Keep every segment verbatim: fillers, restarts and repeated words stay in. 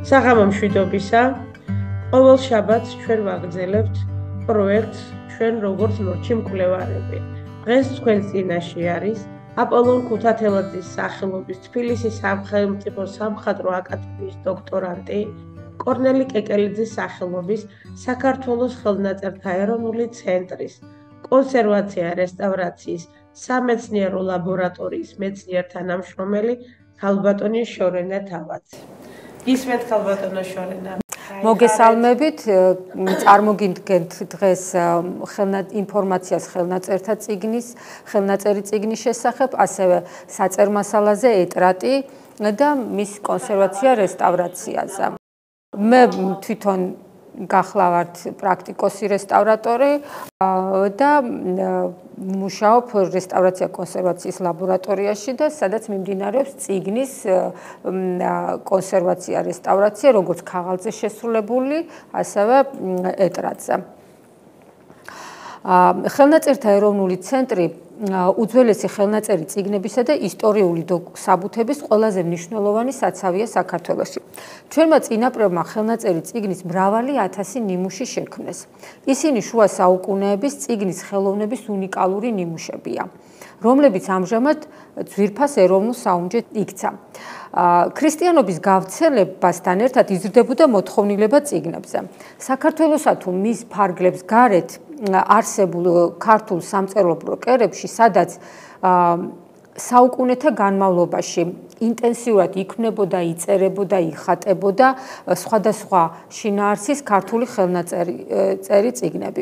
საღამო მშვიდობისა. ყოველ შაბათს ჩვენ ვაგრძელებთ პროექტს ჩვენ როგორც ლურჯი მკვლევარები. დღეს თქვენ წინაშე არის აპოლონ ქუთათელაძის სახელობის თბილისის სახელმწიფო სამხატვრო აკადემიის დოქტორანტი, კორნელი კეკელიძის სახელობის საქართველოს ხელნაწერთა ეროვნული ცენტრის კონსერვაცია რესტავრაციის სამეცნიერო ლაბორატორიის მეცნიერ-თანამშრომელი ქალბატონი შორენა თავაცი. ისმენთ ქალბატონო შორენა. მოგესალმებით, წარმოგიდგენთ დღეს ინფორმაციას ხელნაწერთა წიგნის, ხელნაწერი წიგნის შესახებ, ასევე საწერ მასალაზე ეტრატი და მის კონსერვაცია რესტავრაციაზე. მე თვითონ გახლავართ პრაქტიკოსი რესტავრატორი და მუშაობ რესტავრაცია კონსერვაციის ლაბორატორიაში და სადაც მიმდინარეობს წიგნის კონსერვაცია რესტავრაცია, როგორც ქაღალდზე შესრულებული, ასევე ეტრატზე. ხელნაწერთა ეროვნული ცენტრი უძველესი ხელნაწერი წიგნებისა და ისტორიული საბუთების ყველაზე მნიშვნელოვანი საცავია საქართველოში. ჩვენმა წინაპრებმა ხელნაწერი წიგნის მრავალი ათასი ნიმუში შექმნეს. ისინი შუა საუკუნეების წიგნის ხელოვნების უნიკალური ნიმუშებია, რომლებიც ამჟამად ძვირფას ეროვნულ საუნჯედ იქცა. ქრისტიანობის გავრცელებასთან ერთად იზრდებოდა მოთხოვნილება წიგნებზე. საქართველოსა თუ მის ფარგლებს გარეთ არსებულ ქართულ სამწერლობო კერებში, სადაც საუკუნეთა განმავლობაში ინტენსიურად იქმნებოდა, იწერებოდა, იხატებოდა სხვადასხვა შინაარსის ქართული ხელნაწერი წიგნები.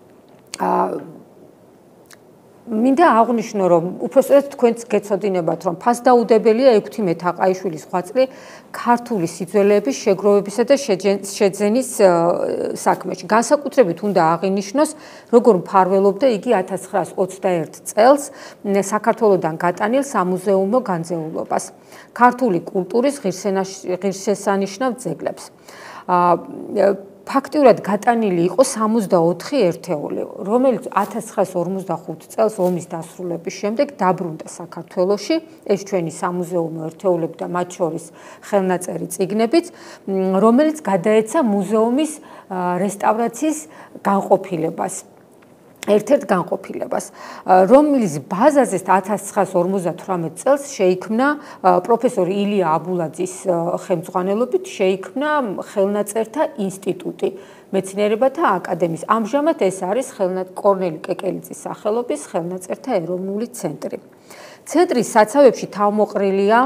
მინდა აღვნიშნო, რომ უпроსტოდ თქვენც გეცოდინებათ, რომ ფასდაუდებელია ექვთი მეთაყაიშვილის ღვაწლი ქართული სიძველეების შეგროვებისა და შეძენის საქმეში. განსაკუთრებით უნდა აღინიშნოს, როგორ მფარველობდა იგი ათას ცხრაას ოცდაერთ წელს საქართველოდან გატანილ სამუზეუმო განძეულობას, ქართული კულტურის ღირსშესანიშნავ ძეგლებს. ფაქტიურად გატანილი იყო სამოცდაოთხი ერთეული, რომელიც ათას ცხრაას ორმოცდახუთ წელს ომის დასრულების შემდეგ დაბრუნდა საქართველოში, ეს ჩვენი სამუზეუმო ერთეულები და მათ შორის ხელნაწერი წიგნებიც, რომელიც გადაეცა მუზეუმის რესტავრაციის განყოფილებას. ერთ-ერთ განყოფილებას, რომლის ბაზაზე ათას ცხრაას ორმოცდათვრამეტ წელს შეიქმნა პროფესორ ილია აბულაძის ხელმძღვანელობით შეიქმნა ხელნაწერთა ინსტიტუტი მეცნიერებათა აკადემიის. ამჟამად ეს არის კორნელი კეკელიძის სახელობის ხელნაწერთა ეროვნული ცენტრი. ცენტრის საცავებში თავმოყრილია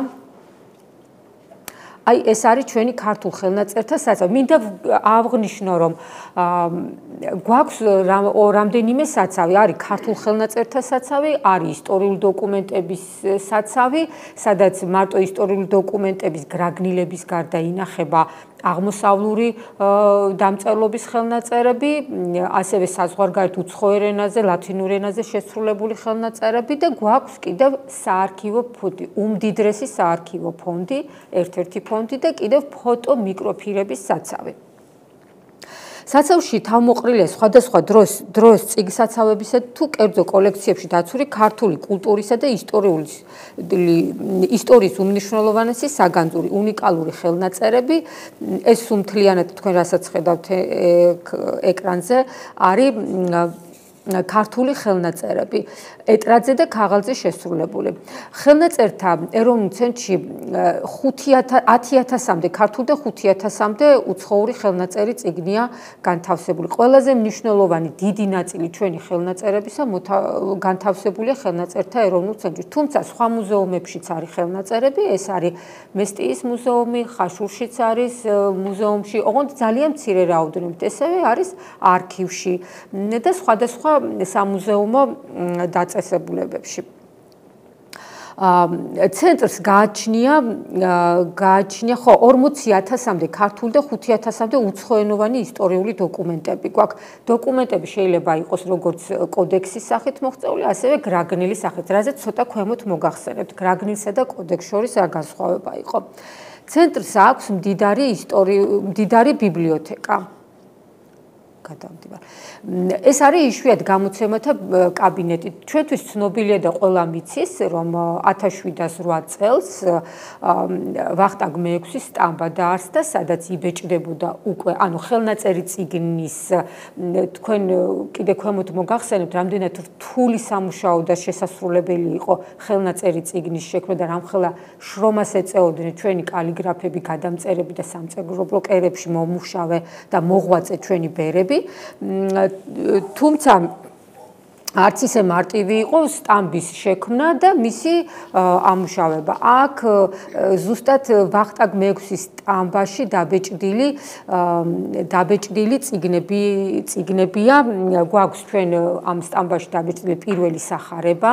აი ეს არის ჩვენი ქართულ ხელნაწერთა საცავი. მინდა აღვნიშნო, რომ გვაქვს რამდენიმე საცავი, არის ქართულ ხელნაწერთა საცავი, არის ისტორიული დოკუმენტების საცავი, სადაც მარტო ისტორიული დოკუმენტების გრაგნილების გარდა ინახება აღმოსავლური დამწერლობის ხელნაწერები, ასევე საზღვარგარეთ უცხოურ ენაზე, ლათინურ ენაზე შესრულებული ხელნაწერები და გვაქვს კიდევ საარქივო ფონდი, უმდიდრესი საარქივო ფონდი, ერთ-ერთი ფონდი და კიდევ ფოტო მიკროფილმების საცავი. საცავში თავმოყრილია სხვადასხვა დროს დროს წიგნსაცავებისა თუ კერძო კოლექციებში დაცული ქართული კულტურისა და ისტორიის უმნიშვნელოვანესი საგანძური, უნიკალური ხელნაწერები. ეს სუმთლიანად თქვენ რასაც ხედავთ ეკრანზე არის ქართული ხელნაწერები, ეტრატზე და ქაღალდზე შესრულებული. ხელნაწერთა ეროვნულ ცენტრში ათი ათასამდე ქართულ და ხუთი ათასამდე უცხოური ხელნაწერი წიგნია განთავსებული. ყველაზე მნიშვნელოვანი დიდი ნაწილი ჩვენი ხელნაწერებისა განთავსებულია ხელნაწერთა ეროვნულ ცენტრში. თუმცა სხვა მუზეუმებშიც არის ხელნაწერები, ეს არის მესტიის მუზეუმი, ხაშურშიც არის მუზეუმში, ოღონდ ძალიან მცირე რაოდენობით, ესევე არის არქივში და სხვადასხვა სამუზეუმო დაწესებულებებში. ცენტრს გააჩნია გააჩნია ხო ორმოცი ათასამდე ქართული და ხუთი ათასამდე უცხოენოვანი ისტორიული დოკუმენტები. გვაქვს დოკუმენტები შეიძლება იყოს როგორც კოდექსის სახით მოღწეული, ასევე გრაგნილის სახით, რაზეც ცოტა ქვემოთ მოგახსენებთ. გრაგნილსა და კოდექსს შორის რა განსხვავება იყო. ცენტრს აქვს მდიდარი ისტორიული მდიდარი ბიბლიოთეკა. გადავდივარ. ეს არის იშვიათ გამოცემათა კაბინეტი. ჩვენთვის ცნობილია და ყველა მიცის, რომ ათას შვიდას რვა წელს ვახტანგ მეექვსის სტამბა დაარსდა, სადაც იბეჭდებოდა უკვე, ანუ ხელნაწერი წიგნის თქვენ კიდე ქვემოთ მოგახსენებთ, რამდენად რთული სამუშაო და შესასრულებელი იყო ხელნაწერი წიგნის შექმნა და რამხელა შრომას ეწეოდნენ ჩვენი კალიგრაფები, გადამწერები და სამწეგრობლო კერებში მომუშავე და მოღვაწე ჩვენი ბერები. თუმცა არც ისე მარტივი იყო სტამბის შექმნა და მისი ამუშავება. აქ ზუსტად ვახტანგ მეექვსის სტამბაში დაბეჭდილი დაბეჭდილი წიგნები წიგნებია. გვაქვს ჩვენ ამ სტამბაში დაბეჭდილი პირველი სახარება.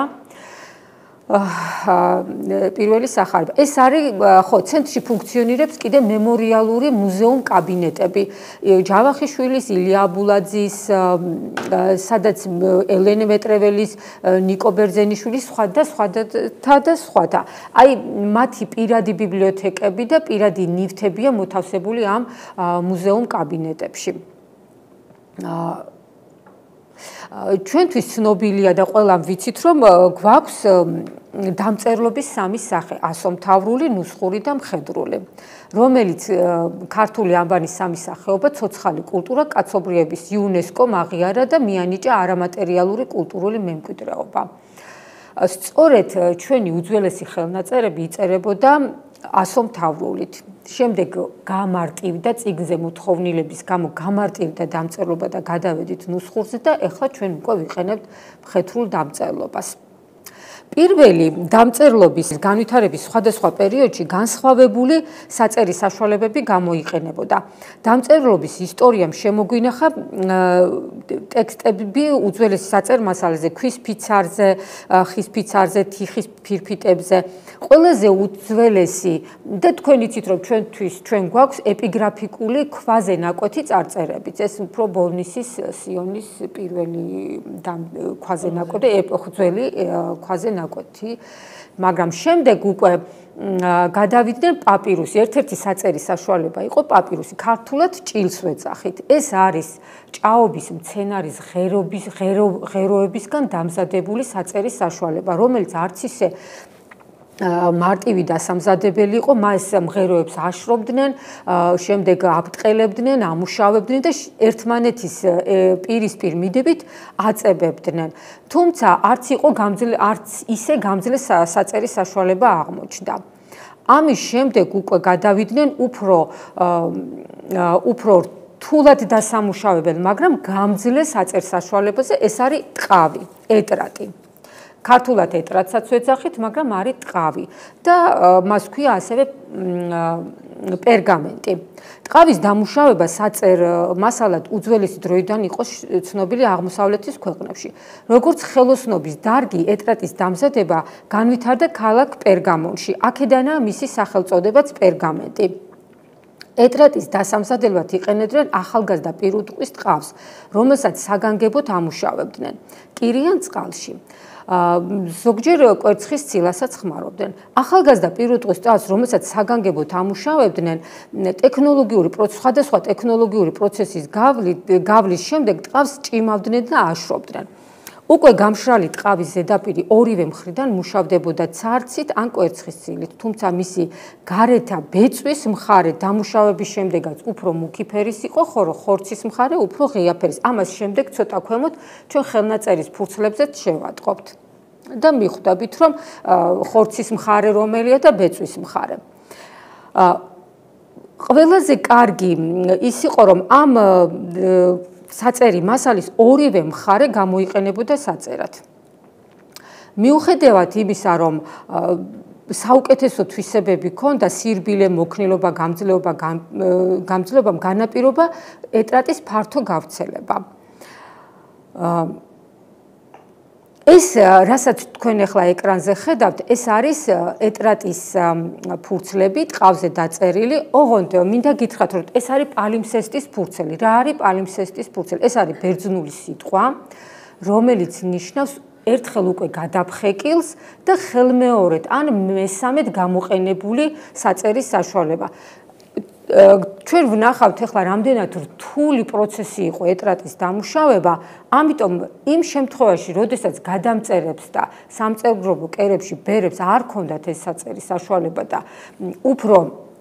პირველი სახარება. ეს არის ხო, ცენტრში ფუნქციონირებს კიდე მემორიალური მუზეუმ კაბინეტები. ჯავახიშვილის, ილია აბულაძის, სადაც ელენე მეტრეველის, ნიკო ბერძენიშვილის სხვა და სხვათა და სხვათა. აი მათი პირადი ბიბლიოთეკები და პირადი ნივთებია მოთავსებული ამ მუზეუმ კაბინეტებში. ჩვენთვის ცნობილია და ყველამ ვიცით, რომ გვაქვს დამწერლობის სამი სახე: ასომთავრული, ნუსხური და მხედრული, რომელიც ქართული ანბანის სამი სახეობა, ცოცხალი კულტურა, კაცობრიობის იუნესკომ აღიარა და მიანიჭა არამატერიალური კულტურული მემკვიდრეობა. სწორედ ჩვენი უძველესი ხელნაწერები იწერებოდა ასომთავრულით. შემდეგ გამარტივდა წიგნზე მოთხოვნილების გამო გამარტივდა დამწერლობა და გადავედით ნუსხურზე და ეხლა ჩვენ უკვე ვიყენებთ მხედრულ დამწერლობას. პირველი დამწერლობის განვითარების სხვადასხვა პერიოდში განსხვავებული საწერი საშუალებები გამოიყენებოდა. დამწერლობის ისტორიამ შემოგვინახა ტექსტები უძველესი საწერ მასალაზე, ქვის ფიცარზე, ხის ფიცარზე, თიხის ფირფიტებზე. ყველაზე უძველესი და თქვენ იცით, რომ ჩვენთვის ჩვენ გვაქვს ეპიგრაფიკული ქვაზე ნაკვეთი წარწერებიც. ეს უფრო ბოლნისის სიონის პირველი ქვაზე ნაკვეთი, ეპოხძველი ქვაზე ნაკვეთი, მაგრამ შემდეგ უკვე გადავიდნენ პაპირუსი. ერთ-ერთი საწერი საშუალება იყო პაპირუსი. ქართულად ჭილს ვეძახით. ეს არის ჭაობის მცენარის ღერობის ღეროებისგან დამზადებული საწერი საშუალება, რომელიც არც ისე მარტივი და სამზადებელი იყო, მას მღეროებს აშრობდნენ, შემდეგ აბტყელებდნენ, ამუშავებდნენ და ერთმანეთის პირისპირ მიდებით აწებებდნენ. თუმცა არც იყო გამძლე არც ისე გამძლე საწერი საშუალება აღმოჩნდა. ამის შემდეგ უკვე გადავიდნენ უფრო უფრო რთულად დასამუშავებელ, მაგრამ გამძლე საწერ საშუალებაზე, ეს არის ტყავი, ეტრატი. ქართულად ეტრატსაც ვეძახით, მაგრამ არის ტყავი და მას ქვია ასევე პერგამენტი. ტყავის დამუშავება საწერ მასალად უძველესი დროიდან იყო ცნობილი აღმოსავლეთის ქვეყნებში. როგორც ხელოსნობის დარგი, ეტრატის დამზადება განვითარდა ქალაქ პერგამონში. აქედანაა მისი სახელწოდებაც პერგამენტი. ეტრატის დასამზადებლად იყენებდნენ ახალგაზრდა პირუტყვის ტყავს, რომელსაც საგანგებოდ ამუშავებდნენ კირიან წყალში. ზოგჯერ კვერცხის ციලාსაც ხმარობდნენ. ახალგაზრდა პირუტყვის ტყავს, რომელსაც საგანგებოდ ამუშავებდნენ, ტექნოლოგიური სხვადასხვა ტექნოლოგიური პროცესის გავლის შემდეგ ტყავს ჭიმავდნენ და აშრობდნენ. უკვე გამშრალი ტყავის ზედაპირი ორივე მხრიდან მუშავდებოდა ცარცით ან კვერცხის ცილით, თუმცა მისი გარეთა ბეწვის მხარე დამუშავების შემდეგაც უფრო მუქი ფერის იყო, ხოლო ხორცის მხარე უფრო ღია ფერის. ამას შემდეგ ცოტა ქვემოთ ჩვენ ხელნაწერის ფურცლებზეც შევატყობთ და მიხვდებით, რომ ხორცის მხარე რომელია და ბეწვის მხარე. ყველაზე კარგი ის იყო, რომ ამ საწერი მასალის ორივე მხარე გამოიყენებოდა საწერად. მიუხედავად იმისა, რომ საუკეთესო თვისებები ჰქონდა, სირბილე, მოქნილობა, გამძლეობა, გამძლეობამ განაპირობა ეტრატის ფართო გავრცელება. ეს, რასაც თქვენ ახლა ეკრანზე ხედავთ, ეს არის ეტრატის ფურცლები, ტყავზე დაწერილი. ოღონდ მინდა გითხრათ, რომ ეს არის პალიმსესტის ფურცელი. რა არის პალიმსესტის ფურცელი? ეს არის ბერძნული სიტყვა, რომელიც ნიშნავს ერთხელ უკვე გადაფხეკილს და ხელმეორედ ან მესამედ გამოყენებული საწერის საშუალება. ჩვენ ვნახავთ ახლა რამდენად რთული პროცესი იყო ეტრატის დამუშავება, ამიტომ იმ შემთხვევაში, როდესაც გადამწერებს და სამწერლობო კერებში ბერებს არ ქონდათ ეს საწერის საშუალება და უფრო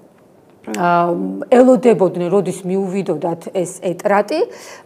ელოდებოდნენ, როდის მიუვიდოდათ ეს ეტრატი,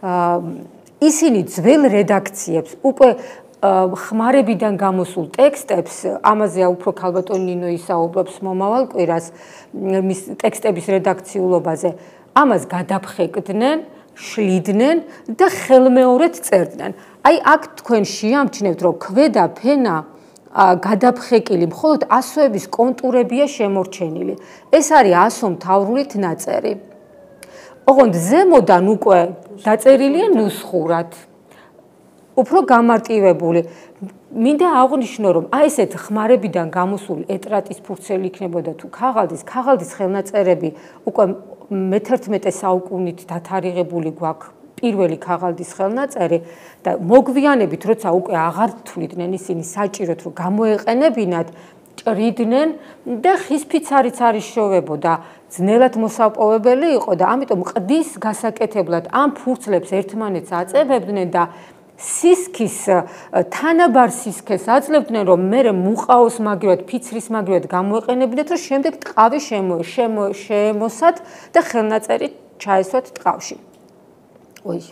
ისინი ძველ რედაქციებს უკვე ხმარებიდან გამოსულ ტექსტებს, ამაზე უფრო ქალბატონი ნინო ისაუბრებს მომავალ კვირას მის ტექსტების რედაქციულობაზე, ამას გადაფხეკდნენ, შლიდნენ და ხელმეორედ წერდნენ. აი აქ თქვენ შეამჩნევთ, რომ ქვედა ფენა გადაფხეკილი, მხოლოდ ასოების კონტურებია შემორჩენილი. ეს არის ასომთავრულით ნაწერი. ოღონდ ზემოდან უკვე დაწერილია ნუსხურად. უფრო გამარტივებული. მინდა აღვნიშნო, რომ აი ესეთ ხმარებიდან გამოსული ეტრატის ფურცელი იქნებოდა თუ ქაღალდის, ქაღალდის ხელნაწერები უკვე მეთერთმეტე საუკუნით დათარიღებული გვაქვს პირველი ქაღალდის ხელნაწერი და მოგვიანებით, როცა უკვე აღარ თვლიდნენ ისინი საჭიროდ, რომ გამოეყენებინათ, ჭრიდნენ და ხის ფიცარიც არ იშოვებოდა, ძნელად მოსაპოვებელი იყო და ამიტომ ყდის გასაკეთებლად ამ ფურცლებს ერთმანეთს აწებებდნენ და სისქის თანაბარ სისქეს აძლევდნენ, რომ მერე მუყაოს მაგივრად, ფიცრის მაგივრად გამოეყენებინათ, რომ შემდეგ ტყავი შემოსათ და ხელნაწერი ჩაესვათ ტყავში. ой.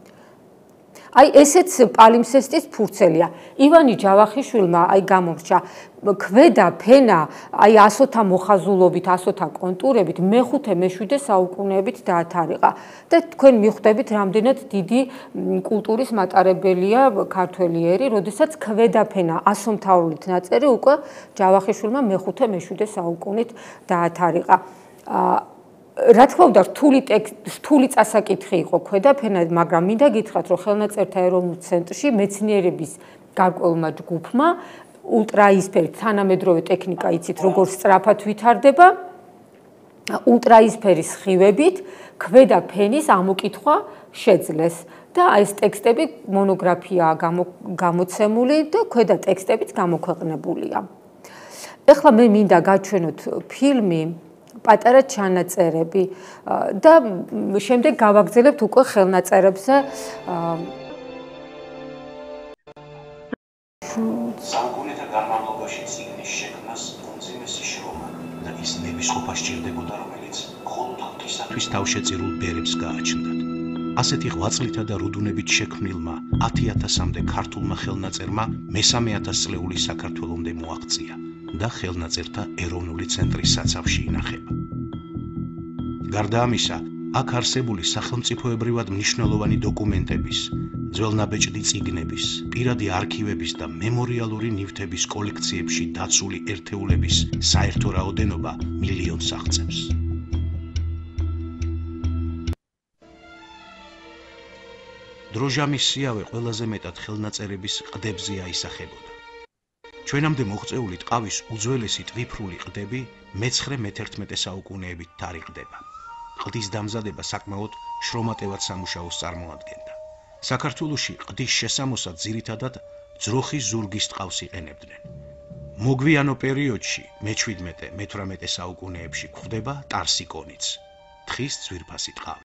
აი ესეც პალიმსესტის ფურცელია. ივანი ჯავახიშვილმა აი გამორჩა ქვედა ფენა აი ასოთა მოხაზულობით, ასოთა კონტურებით მეხუთე მეშვიდე საუკუნეებით დაათარიღა და თქვენ მიხვდებით რამდენად დიდი კულტურის მატარებელია ქართველი ერი, როდესაც ქვედა ფენა ასომთავრულით ნაწერი უკვე ჯავახიშვილმა მეხუთე მეშვიდე საუკუნით დაათარიღა. რა თქმა უნდა, რთული რთული წასაკითხი იყო ქვედა ფენა, მაგრამ მინდა გითხრათ, რომ ხელნაწერთა ეროვნულ ცენტრში მეცნიერების გარკვეულმა ჯგუფმა ულტრაისფერი თანამედროვე ტექნიკა იცით, როგორ სწრაფად ვითარდება, ულტრაისფერის სხივებით ქვედა ფენის ამოკითხვა შეძლეს და ეს ტექსტები მონოგრაფიაა გამოცემული და ქვედა ტექსტებიც გამოქვეყნებულია. ეხლა მე მინდა გაჩვენოთ ფილმი პატარა ჩანაწერები და შემდეგ გავაგრძელებთ უკვე ხელნაწერებზე. საუკუნეთა განმავლობაში წიგნის შექმნას უმძიმესი შრომა და ის ნებისყოფა სჭირდებოდა, რომელიც მხოლოდ ღვთისათვის თავშეწირულ ბერებს გააჩნდათ. ასეთი ღვაწლითა და რუდუნებით შექმნილმა ათი ათასამდე ქართულმა ხელნაწერმა მესამე ათასწლეული საქართველომდე მოაღწია და ხელნაწერთა ეროვნული ცენტრის საცავში ინახება. გარდა ამისა, აქ არსებული სახელმწიფოებრივად მნიშვნელოვანი დოკუმენტების, ძველნაბეჭდი წიგნების, პირადი არქივების და მემორიალური ნივთების კოლექციებში დაცული ერთეულების საერთო რაოდენობა მილიონს აღწევს. დროჟამის სიავე ყველაზე მეტად ხელნაწერების ყდებზე აისახებოდა. ჩვენამდე მოღწეული ტყავის უძველესი ტვიფრული ყდები მეცხრე მეთერთმეტე საუკუნეებით თარიღდება. ყდის დამზადება საკმაოდ შრომატევად სამუშაოს წარმოადგენდა. საქართველოში ყდის შესამოსად ძირითადად ძროხის ზურგის ტყავს იყენებდნენ. მოგვიანო პერიოდში მეჩვიდმეტე მეთვრამეტე საუკუნეებში გვხვდება ტარსიკონიც, თხის ძვირფასი ტყავი.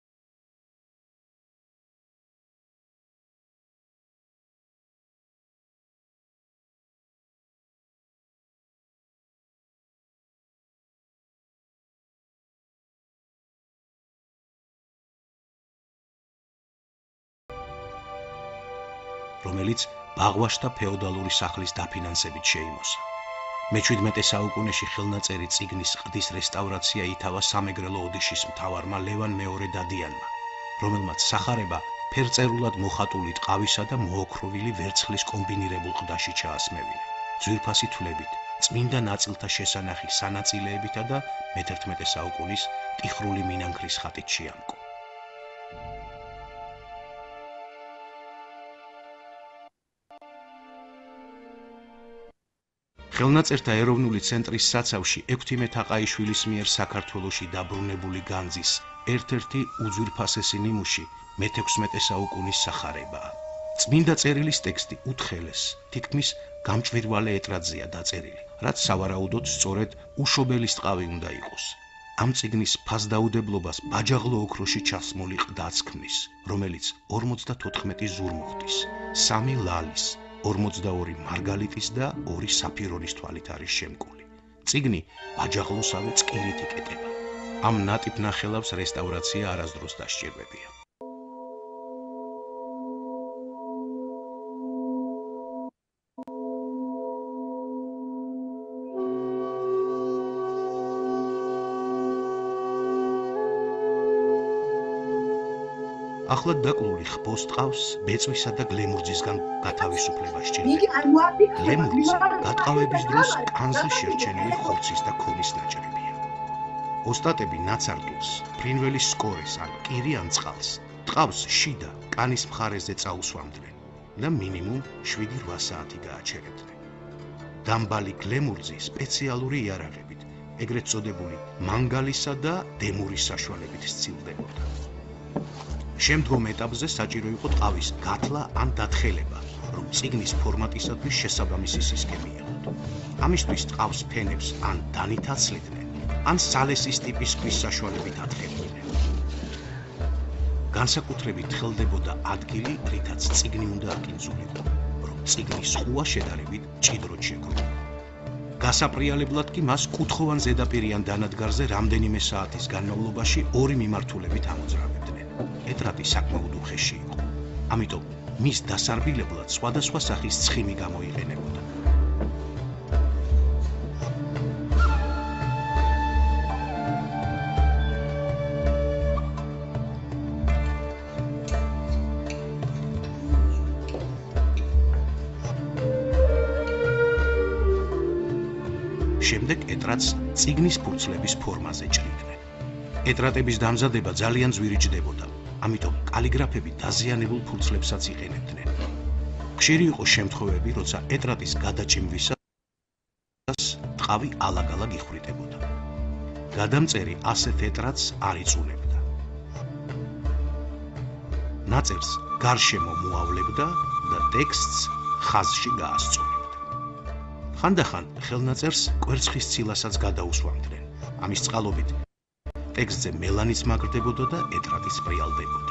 რომელიც ბაღვაშთა ფეოდალური სახლის დაფინანსებით შეიმოსა. მეჩვიდმეტე საუკუნეში ხელნაწერი წიგნის ყდის რესტავრაცია ითავა სამეგრელო ოდიშის მთავარმა ლევან მეორე დადიანმა, რომელმაც სახარება ფერწერულად მოხატული ტყავისა და მოოქროვილი ვერცხლის კომბინირებულ ყდაში ჩაასმევინა. ძვირფასი თვლებით, წმინდა ნაწილთა შესანახი სანაწილეებითა და მეთერთმეტე საუკუნის ტიხრული მინანქრის ხატით შეამკო. ხელნაწერთა ეროვნული ცენტრის საცავში ექვთიმე თაყაიშვილის მიერ საქართველოში დაბრუნებული განძის ერთ-ერთი უძვირფასესი ნიმუში მეთექვსმეტე საუკუნის სახარებაა. წმინდა წერილის ტექსტი უთხელეს, თითქმის გამჭვირვალე ეტრატზეა დაწერილი, რაც სავარაუდოდ სწორედ უშობელის ტყავი უნდა იყოს. ამ წიგნის ფასდაუდებლობას ბაჯაღლო ოქროში ჩასმული ყდაც ქმნის, რომელიც ორმოცდათოთხმეტი ზურმუხტის, სამი ლალის, ორმოცდაორი მარგალიტის და ორი საფირონის თვალით არის შემკული. წიგნი ბაჯაღლოსავე წკირით იკეტება. ამ ნატიფ ნახელავს რესტავრაცია არასდროს დასჭირვებია. ახლად დაკლული ხბოს ტყავს ბეწვისა და გლემურძისგან გათავისუფლება სჭირდება. გლემურძი გატყავების დროს კანზე შერჩენილი ხორცის და ქოლის ნაჭრებია. ოსტატები ნაცარტულს, ფრინველის სკორეს ან კირი ან წყალს ტყავს შიდა კანის მხარეზე წაუსვამდნენ და მინიმუმ შვიდი რვა საათი გააჩერებდნენ. დამბალი გლემურძი სპეციალური იარაღებით, ეგრეთ წოდებული მანგალისა და დემურის საშუალებით სცილდებოდა. შემდგომ ეტაპზე საჭირო იყო ტყავის გათლა ან დათხელება, რომ წიგნის ფორმატისათვის შესაბამისი სისქემი ეყოთ. ამისთვის ტყავს ფენებს ან დანით აცლიდნენ, ან სალესის ტიპის ქვის საშუალებით ათხებდნენ. განსაკუთრებით თხელდებოდა ადგილი, რითაც წიგნი უნდა აკინძულიყო, რომ წიგნის ხუა შედარებით მჭიდროდ შეგროვო. გასაპრიალებლად კი მას კუთხოვან ზედაპირიან დანადგარზე რამდენიმე საათის განმავლობაში ორი მიმართულებით ამოძრავებდნენ. ეტრატი საკმაოდ უხეში იყო, ამიტომ მის დასარბილებლად სხვადასხვა სახის ცხიმი გამოიყენებოდა. შემდეგ ეტრატს წიგნის ფურცლების ფორმაზე ჭრიდნენ. ეტრატების დამზადება ძალიან ძვირი ჯდებოდა, ამიტომ კალიგრაფები დაზიანებულ ფურცლებსაც იყენებდნენ. ხშირი იყო შემთხვევები, როცა ეტრატის გადაჭიმვისას ტყავი ალაგ-ალაგ იხვრიტებოდა. გადამწერი ასეთ ეტრატს არ იწუნებდა. ნაწერს გარშემო მოავლებდა და ტექსტს ხაზში გაასწორებდა. ხანდახან ხელნაწერს კვერცხის ციලාსაც გადაუსვამდნენ. ამის წყალობით ტექსტზე მელანიც მაგრდებოდა და ეტრატიც პრიალდებოდა.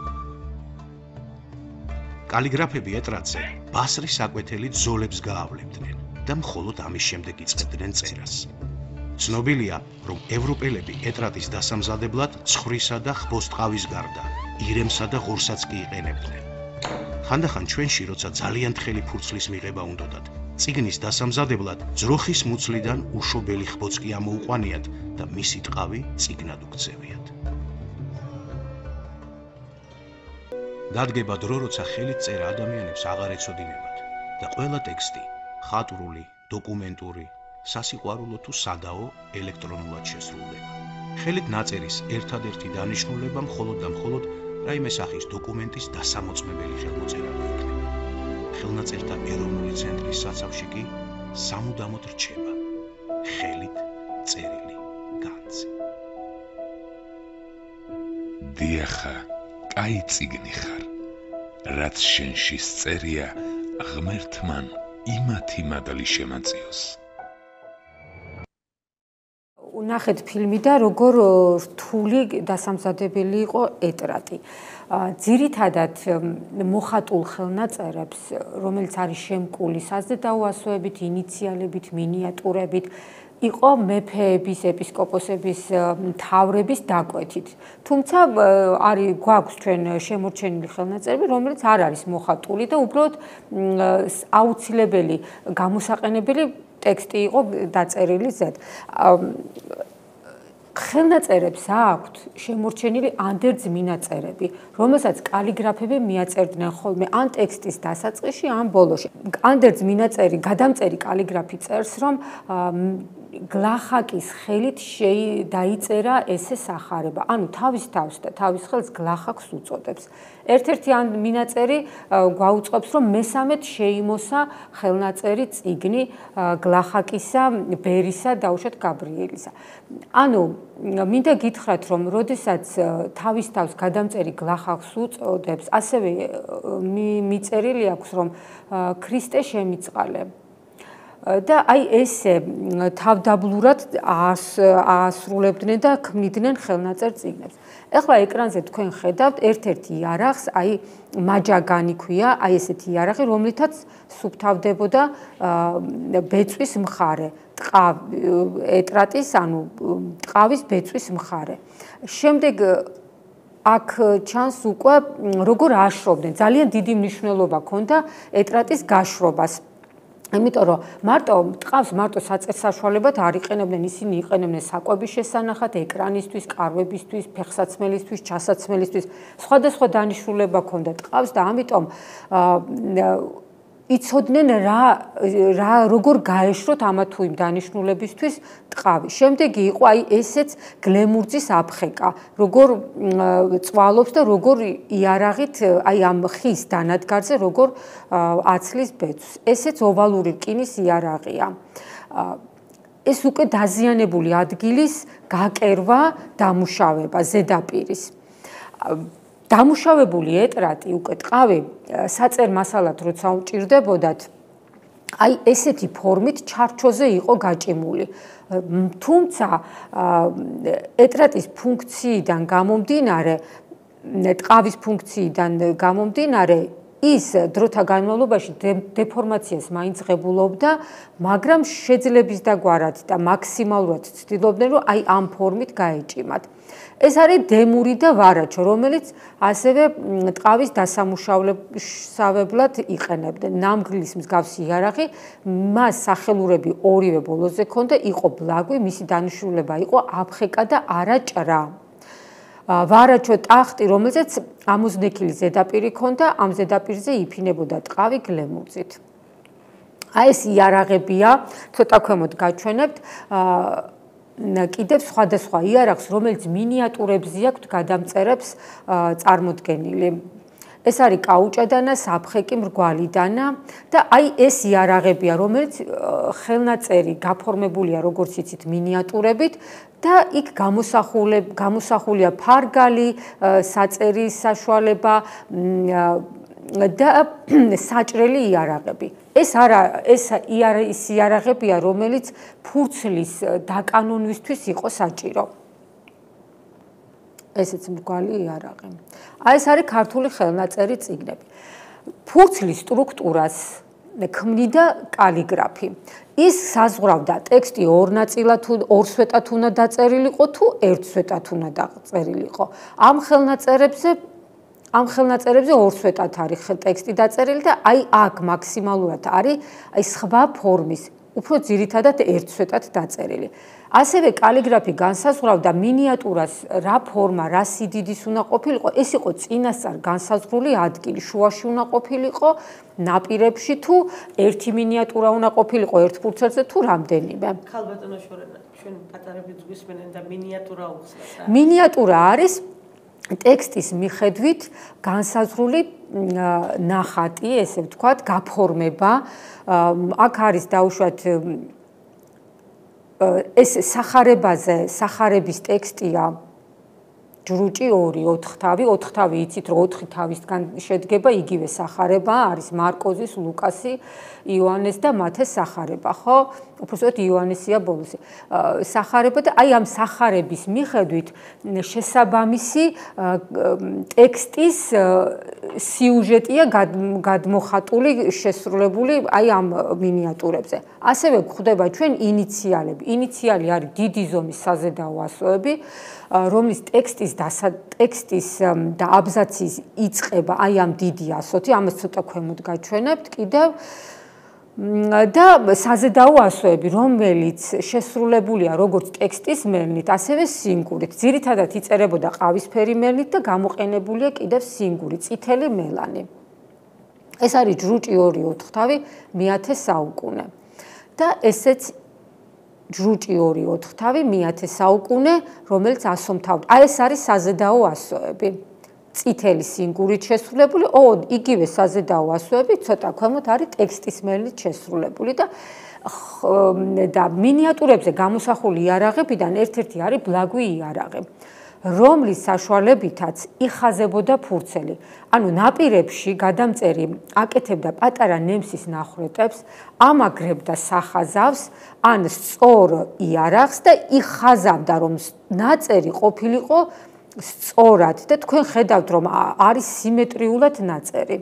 კალიგრაფები ეტრატზე ბასრის საკვეთილით ზოლებს გაავლებდნენ და მხოლოდ ამის შემდეგ იწყებდნენ წერას. ცნობილია, რომ ევროპელები ეტრატის დასამზადებლად ცხრისა და ხბოს ტყავის გარდა ირემსა და ღორსაც კი იყენებდნენ. ხანდახან ჩვენში, როცა ძალიან თხელი ფურცლის მიღება უნდოდათ, წიგნის დასამზადებლად ძროხის მუცლიდან უშობელი ხბოც კი ამოუყვანიათ და მისი ტყავი წიგნად უქცევიათ. დადგება დრო, როცა ხელით წერა ადამიანებს აღარ ეცოდინებათ და ყველა ტექსტი, ხატრული, დოკუმენტური, სასიყვარულო თუ სადაო ელექტრონულად შესრულდება. ხელით ნაწერის ერთადერთი დანიშნულება მხოლოდ და მხოლოდ რაიმე სახის დოკუმენტის დასამოწმებელი ხელმოწერა იქნება. ხელნაწერთა ეროვნული ცენტრის საცავში კი სამუდამოდ რჩება ხელით წერილი განძი. დიახა, კაი წიგნი ხარ, რაც შენში წერია, ღმერთმან იმათი მადლი შემაწიოს. ნახეთ ფილმი და როგორ რთული დასამზადებელი იყო ეტრატი. ძირითადად მოხატულ ხელნაწერებს, რომელიც არის შემკული საზედაო ასოებით, ინიციალებით, მინიატურებით, იყო მეფეების, ეპისკოპოსების, მთავრების დაკვეთით. თუმცა არის გვაქვს ჩვენ შემორჩენილი ხელნაწერები, რომელიც არ არის მოხატული და უბრალოდ აუცილებელი გამოსაყენებელი ტექსტი იყო დაწერილი ზედ. ხელნაწერებს აქვთ შემორჩენილი ანდერძ მინაწერები, რომელსაც კალიგრაფები მიაწერდნენ ხოლმე ან ტექსტის დასაწყისში, ან ბოლოში. ანდერძ მინაწერი, გადამწერი კალიგრაფი წერს, რომ გლახაკის ხელით დაიწერა ესე სახარება, ანუ თავის თავს და თავის ხელს გლახაკს უწოდებს. ერთ-ერთი ან მინაწერი გვაუწყობს, რომ მესამედ შეიმოსა ხელნაწერი წიგნი გლახაკისა, ბერისა, დაუშვათ გაბრიელისა. ანუ მინდა გითხრათ, რომ როდესაც თავის თავს გადამწერი გლახაკს უწოდებს, ასევე მიწერილი აქვს, რომ ქრისტე შემიწყალე. და აი ესე თავდაბლურად აასრულებდნენ და ქმნიდნენ ხელნაწერ წიგნებს. ეხლა ეკრანზე თქვენ ხედავთ ერთ-ერთ იარაღს, აი მაჯაგანი ქვია, აი ესეთი იარაღი, რომლითაც სუფთავდებოდა ბეწვის მხარე, ეტრატის, ანუ ტყავის ბეწვის მხარე. შემდეგ აქ ჩანს უკვე როგორ აშრობდნენ, ძალიან დიდი მნიშვნელობა ჰქონდა ეტრატის გაშრობას. იმიტომ რომ მარტო ტყავს მარტო საწერ საშუალებად არ იყენებდნენ, ისინი იყენებდნენ საკვების შესანახად, ეკრანისთვის, კარვებისთვის, ფეხსაცმელისთვის, ჩასაცმელისთვის, სხვადასხვა დანიშნულება ჰქონდა ტყავს და ამიტომ იცოდნენ რა რა როგორ გაეშროთ ამა თუ იმ დანიშნულებისთვის ტყავი. შემდეგი იყო აი ესეც გლემურძის აფხეკა, როგორ წვალობს და როგორ იარაღით აი ამ ხის დანადგარზე როგორ აცლის ბეწვს. ესეც ოვალური რკინის იარაღია. ეს უკვე დაზიანებული ადგილის გაკერვა, დამუშავება ზედაპირის. დამუშავებული ეტრატი უკვე ტყავი საწერ მასალად როცა უჭირდებოდათ, აი ესეთი ფორმით ჩარჩოზე იყო გაჭიმული. თუმცა ეტრატის ფუნქციიდან გამომდინარე, ტყავის ფუნქციიდან გამომდინარე, ის დროთა განმავლობაში დეფორმაციას მაინც ღებულობდა, მაგრამ შეძლების დაგვარად და მაქსიმალურად ცდილობდნენ, რომ აი ამ ფორმით გაეჭიმათ. ეს არის დემური და ვარაჩო, რომელიც ასევე ტყავის დასამუშავებლად იყენებდნენ. ნამგლის მსგავსი იარაღი, მას სახელურები ორივე ბოლოზე ჰქონდა, იყო ბლაგვი, მისი დანიშნულება იყო აფხეკა და არა ჭრა. ვარაჩო ტახტი, რომელზეც ამოზნექილი ზედაპირი ჰქონდა, ამ ზედაპირზე იფინებოდა ტყავი გლემურძით. აი ეს იარაღებია, ცოტა ქვემოთ გაჩვენებთ. კიდევ სხვადასხვა იარაღს, რომელიც მინიატურებზე აქვთ გადამწერებს წარმოდგენილი. ეს არის კაუჭედანა, საფხეკი, მრგვალი დანა და აი ეს იარაღებია, რომელიც ხელნაწერი გაფორმებულია როგორც იცით მინიატურებით და იქ გამოსახულია ფარგალი, საწერის საშუალება და საჭრელი იარაღები. ეს არა ეს იარაღებია, რომელიც ფურცლის დაკანონვისთვის იყო საჭირო. ესეც მრგვალი იარაღი. აი ეს არის ქართული ხელნაწერი წიგნები. ფურცლის სტრუქტურას ქმნიდა კალიგრაფი. ის საზღვრავდა ტექსტი ორ ნაწილად თუ ორ სვეტად უნდა დაწერილიყო თუ ერთ სვეტად უნდა დაწერილიყო. ამ ხელნაწერებზე ამ ხელნაწერებზე ორ სვეტად არის ტექსტი დაწერილი და აი აქ მაქსიმალურად არის აი სხვა ფორმის, უფრო ძირითადად ერთ სვეტად დაწერილი. ასევე კალიგრაფი განსაზღვრავდა მინიატურას რა ფორმა, რა სიდიდის უნდა ყოფილიყო, ეს იყო წინასწარ განსაზღვრული ადგილი, შუაში უნდა ყოფილიყო, ნაპირებში თუ ერთი მინიატურა უნდა ყოფილიყო ერთ ფურცელზე თუ რამდენიმე. ხალბატონო შორენა, ჩვენ პატარებით გვისმენენ და მინიატურა უხსნათ. მინიატურა არის ტექსტის მიხედვით განსაზღვრული ნახატი, ესე ვთქვათ, გაფორმება. აქ არის დაუშვათ ეს სახარებაზე, სახარების ტექსტია ჯრუჭი ორი, ოთხთავი, ოთხთავი იცით რომ ოთხი თავისგან შედგება, იგივე სახარება არის მარკოზის, ლუკასი, იოანეს და მათეს სახარება, ხო? უბრალოდ იოანესია ბოლოსი. სახარება და აი ამ სახარების მიხედვით შესაბამისი ტექსტის სიუჟეტია გადმოხატული, შესრულებული აი ამ მინიატურებზე. ასევე გვხვდება ჩვენ ინიციალები. ინიციალი არის დიდი ზომის საზედაო ასოები, რომლის ტექსტის ტექსტის და აბზაცის იწყება აი ამ დიდი ასოთი, ამას ცოტა ქვემოთ გაჩვენებთ კიდევ. და საზედაო ასოები, რომელიც შესრულებულია როგორც ტექსტის მელნით, ასევე სინგურით. ძირითადად იწერებოდა ყავისფერი მელნით და გამოყენებულია კიდევ სინგური, წითელი მელანი. ეს არის ჯრუჭი ორი ოთხთავი მეათე საუკუნე. და ესეც ჯრუჭი ორი ოთხთავი მეათე საუკუნე, რომელიც ასომთავდა. აი ეს არის საზედაო ასოები. წითელი სინგურით შესრულებული, ო, იგივე საზედაო ასოები, ცოტა ქვემოთ არის ტექსტის მელნით შესრულებული და და მინიატურებზე გამოსახული იარაღებიდან ერთ-ერთი არის ბლაგვი იარაღი, რომლის საშუალებითაც იხაზებოდა ფურცელი. ანუ ნაპირებში გადამწერი აკეთებდა პატარა ნემსის ნახრეტებს, ამაგრებდა სახაზავს, ან სწორ იარაღს და იხაზავდა, რომ ნაწერი ყოფილიყო სწორად და თქვენ ხედავთ, რომ არის სიმეტრიულად ნაწერი.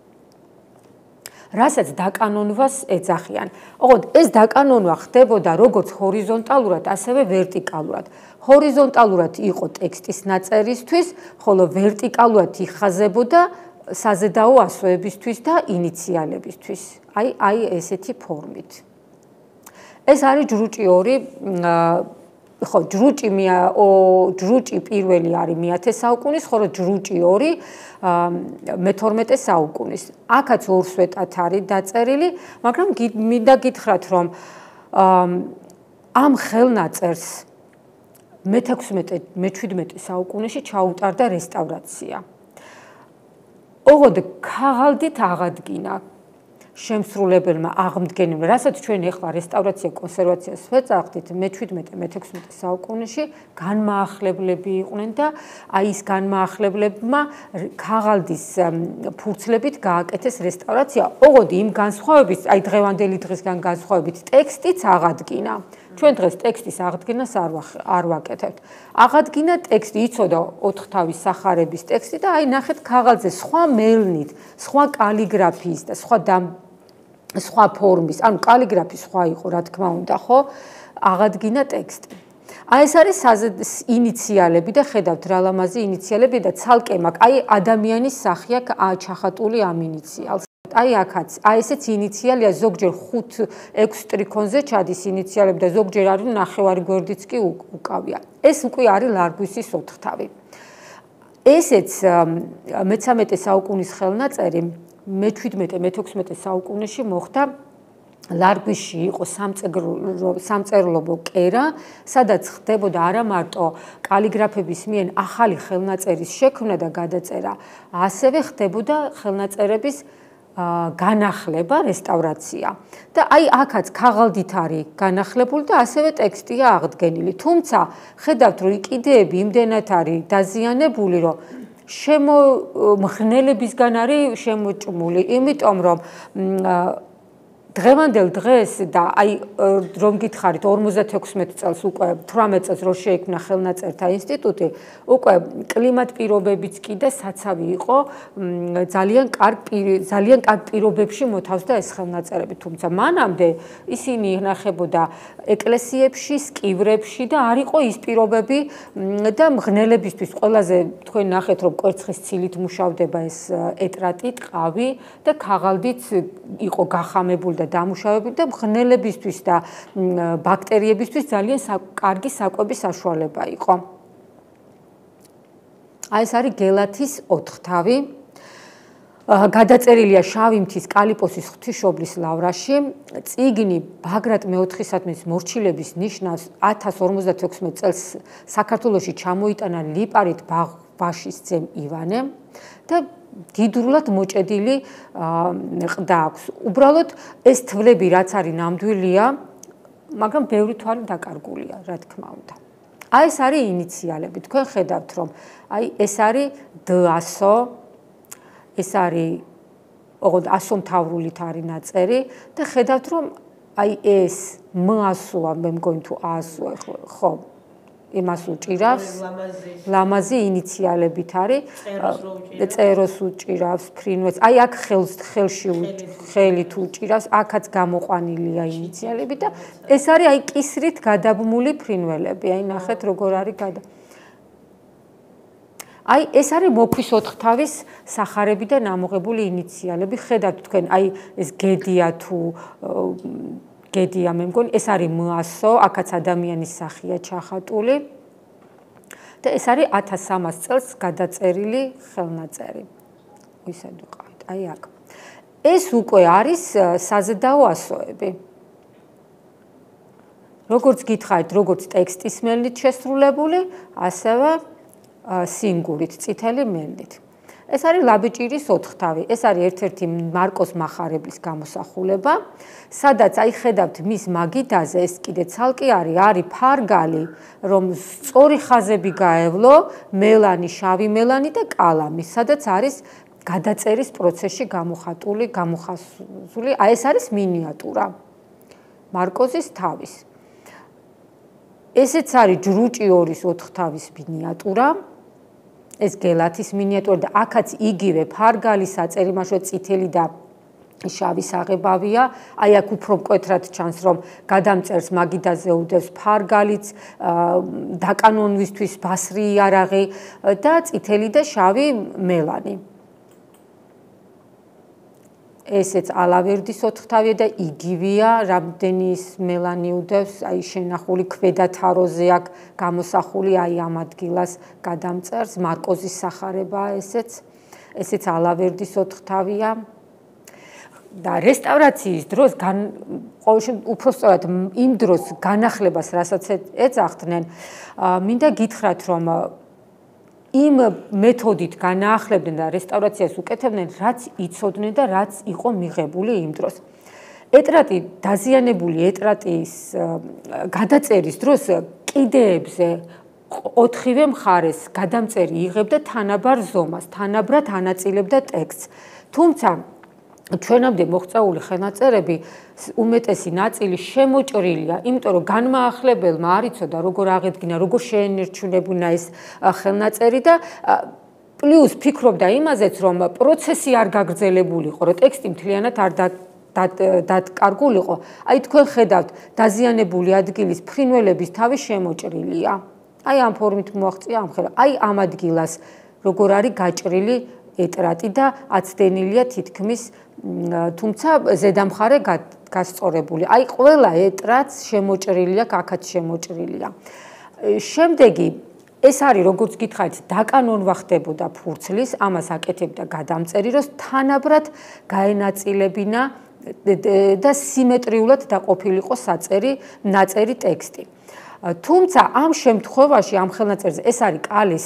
რასაც დაკანონვას ეძახიან. ოღონდ ეს დაკანონვა ხდებოდა როგორც ჰორიზონტალურად, ასევე ვერტიკალურად. ჰორიზონტალურად იყო ტექსტის ნაწერისთვის, ხოლო ვერტიკალურად იხაზებოდა საზედაო ასოებისთვის და ინიციალებისთვის. აი, აი ესეთი ფორმით. ეს არის ჯრუჭი ორი, ხო, ჯრუჭი ჯრუჭი პირველი არის მეათე საუკუნის, ხოლო ჯრუჭი ორი მეთორმეტე საუკუნის. აქაც ორ სვეტად არის დაწერილი, მაგრამ მინდა გითხრათ, რომ ამ ხელნაწერს მეთექვსმეტე მეჩვიდმეტე საუკუნეში ჩაუტარდა რესტავრაცია. ოღონდ ქაღალდით აღადგინა შემსრულებელმა აღმდგენელმა, რასაც ჩვენ ახლა რესტავრაცია კონსერვაციას ვეძახდით, მეჩვიდმეტე მეთექვსმეტე საუკუნეში განმაახლებლები იყვნენ და აი ის განმაახლებლებმა ქაღალდის ფურცლებით გააკეთეს რესტავრაცია. ოღონდ იმ განსხვავებით, აი დღევანდელი დღისგან განსხვავებით, ტექსტიც აღადგინა. ჩვენ დღეს ტექსტის აღდგენას არ ვაკეთებთ. აღადგინა ტექსტი, იცოდა ოთხთავის სახარების ტექსტი და აი ნახეთ ქაღალდზე სხვა მელნით, სხვა კალიგრაფიის და სხვა სხვა ფორმის, ანუ კალიგრაფი სხვა იყო, რა თქმა უნდა, ხო? აღადგინა ტექსტი. აი ეს არის ინიციალები და ხედავთ რა ლამაზი ინიციალები და ცალკე მაგ აი ადამიანის სახე აქვს ჩახატული ამ ინიციალს. აი აქაც, აი ესეც ინიციალია, ზოგჯერ ხუთ ექვს ტრიქონზე ჩადის ინიციალები და ზოგჯერ არის ნახევარი გვერდიც კი უკავია. ეს უკვე არის ლარგვისის ოთხთავი. ესეც მეცამეტე საუკუნის ხელნაწერი მეჩვიდმეტე მეთექვსმეტე საუკუნეში მოხდა ლარგვისში იყო სამწერლობო კერა, სადაც ხდებოდა არა მარტო კალიგრაფების მიერ ახალი ხელნაწერის შექმნა და გადაწერა, ასევე ხდებოდა ხელნაწერების განახლება, რესტავრაცია. და აი აქაც ქაღალდით არის განახლებული და ასევე ტექსტია აღდგენილი. თუმცა ხედავთ, რომ კიდეები იმდენად არის დაზიანებული, რომ შემომღნელებისგან არის შემოჭმული, იმიტომ რომ დღევანდელ დღეს და აი რომ გითხარით ორმოცდათექვსმეტ წელს უკვე თვრამეტ წელს რო შეიქმნა ხელნაწერთა ინსტიტუტი, უკვე კლიმატ პირობებიც კიდე საცავი იყო, ძალიან კარგ ძალიან კარგ პირობებში მოთავსდა ეს ხელნაწერები, თუმცა მანამდე ისინი ინახებოდა ეკლესიებში, სკივრებში და არ იყო ის პირობები და მღნელებისთვის ყველაზე თქვენ ნახეთ რომ კვერცხის ცილით მუშავდება ეს ეტრატი, ტყავი და ქაღალდით იყო გახამებული და დამუშავებული და მღნელებისთვის და ბაქტერიებისთვის ძალიან კარგი საკვების საშუალება იყო. აი ეს არის გელათის ოთხთავი. გადაწერილია შავი მთის კალიპოსის ღვთისმშობლის ლავრაში. წიგნი ბაგრატ მეოთხისადმის მორჩილების ნიშნავს ათას ორმოცდათექვსმეტ წელს საქართველოში ჩამოიტანა ლიპარიტ ბაღბაშის ძემ ივანემ და დიდრულად მოჭედილი ყდა აქვს. უბრალოდ ეს თვლები რაც არის ნამდვილია, მაგრამ ბევრი თვალი დაკარგულია, რა თქმა უნდა. აი ეს არის ინიციალები. თქვენ ხედავთ, რომ აი ეს არის დ-ასო, ეს არის ოღონდ ასომთავრულით არის ნაწერი და ხედავთ, რომ აი ეს մ-ასოა, მე მგონი თუ ა-ასოა, ხო, იმას უჭირავს, ლამაზი ინიციალებით არის, წეროს უჭირავს, ფრინველს, აი აქ ხელს ხელში ხელით უჭირავს, აქაც გამოყვანილია ინიციალები და ეს არის აი კისრით გადაბმული ფრინველები, აი ნახეთ როგორ არის გადა. აი ეს არის მოქვის ოთხთავის სახარები და ნამოღებული ინიციალები, ხედავთ თქვენ, აი ეს გედია თუ გედია მე მგონი, ეს არის м-ასო, აქაც ადამიანის სახეა ჩახატული და ეს არის ათას სამას წელს გადაწერილი ხელნაწერი. ისედ ვიყავით, აი აქ. ეს უკვე არის საზედაო ასოები. როგორც გითხარით, როგორც ტექსტის მელნით შესრულებული, ასევე სინგურით, წითელი მელნით. ეს არის ლაბეჭირის ოთხთავი. ეს არის ერთ-ერთი მარკოს მახარებლის გამოსახულება, სადაც აი ხედავთ მის მაგიდაზე ეს კიდე ცალკე არის, არის ფარგალი, რომ სწორი ხაზები გაევლო, მელანი, შავი მელანი და კალამი, სადაც არის გადაწერის პროცესში გამოხატული, გამოხაზული, აი ეს არის მინიატურა მარკოზის თავის. ესეც არის ჯრუჭი ორის ოთხთავის მინიატურა. ეს გელათის მინიატურა და აქაც იგივე ფარგალი საწერი, მაშინ წითელი და შავი საღებავია. აი აქ უფრო მკვეთრად ჩანს, რომ გადამწერს მაგიდაზე უდევს ფარგალიც, დაკანონვისთვის ბასრი იარაღი და წითელი და შავი მელანი. ესეც ალავერდის ოთხთავია და იგივეა, რამდენის მელანი უდევს, აი შენახული ქვედა თაროზე აქ გამოსახული, აი ამ ადგილას გადამწერს, მარკოზის სახარებაა ესეც, ესეც ალავერდის ოთხთავია. და რესტავრაციის დროს, ყოველ შემთხვევაში უფრო სწორად იმ დროს განახლებას, რასაც ეძახდნენ, მინდა გითხრათ, რომ იმ მეთოდით განაახლებდნენ და რესტავრაციას უკეთებდნენ, რაც იცოდნენ და რაც იყო მიღებული იმ დროს. ეტრატი, დაზიანებული ეტრატის გადაწერის დროს კიდეებზე ოთხივე მხარეს გადამწერი იღებდა თანაბარ ზომას, თანაბრად ანაწილებდა ტექსტს. თუმცა ჩვენამდე მოღწეული ხელნაწერები უმეტესი ნაწილი შემოჭრილია, იმიტომ რომ განმაახლებელმა არ იცოდა როგორ აღედგინა, როგორ შეენერჩუნებინა ეს ხელნაწერი და პლუს ფიქრობდა იმაზეც, რომ პროცესი არ გაგრძელებულიყო, რომ ტექსტი მთლიანად არ დაკარგულიყო. აი თქვენ ხედავთ, დაზიანებული ადგილის ფრინველების თავი შემოჭრილია. აი ამ ფორმით მოაღწია ამ ხელა. აი ამ ადგილას როგორ არის გაჭრილი ეტრატი და აცდენილია თითქმის, თუმცა ზედამხარე გასწორებული. აი ყველა ეტრატს შემოჭრილია, აქაც შემოჭრილია. შემდეგი ეს არის როგორც გითხარით, დაკანონვა ხდებოდა ფურცლის, ამას აკეთებდა გადამწერი, რომ თანაბრად გაენაწილებინა და სიმეტრიულად დაყოფილიყო საწერი, ნაწერი ტექსტი. თუმცა ამ შემთხვევაში ამ ხელნაწერზე ეს არის კალის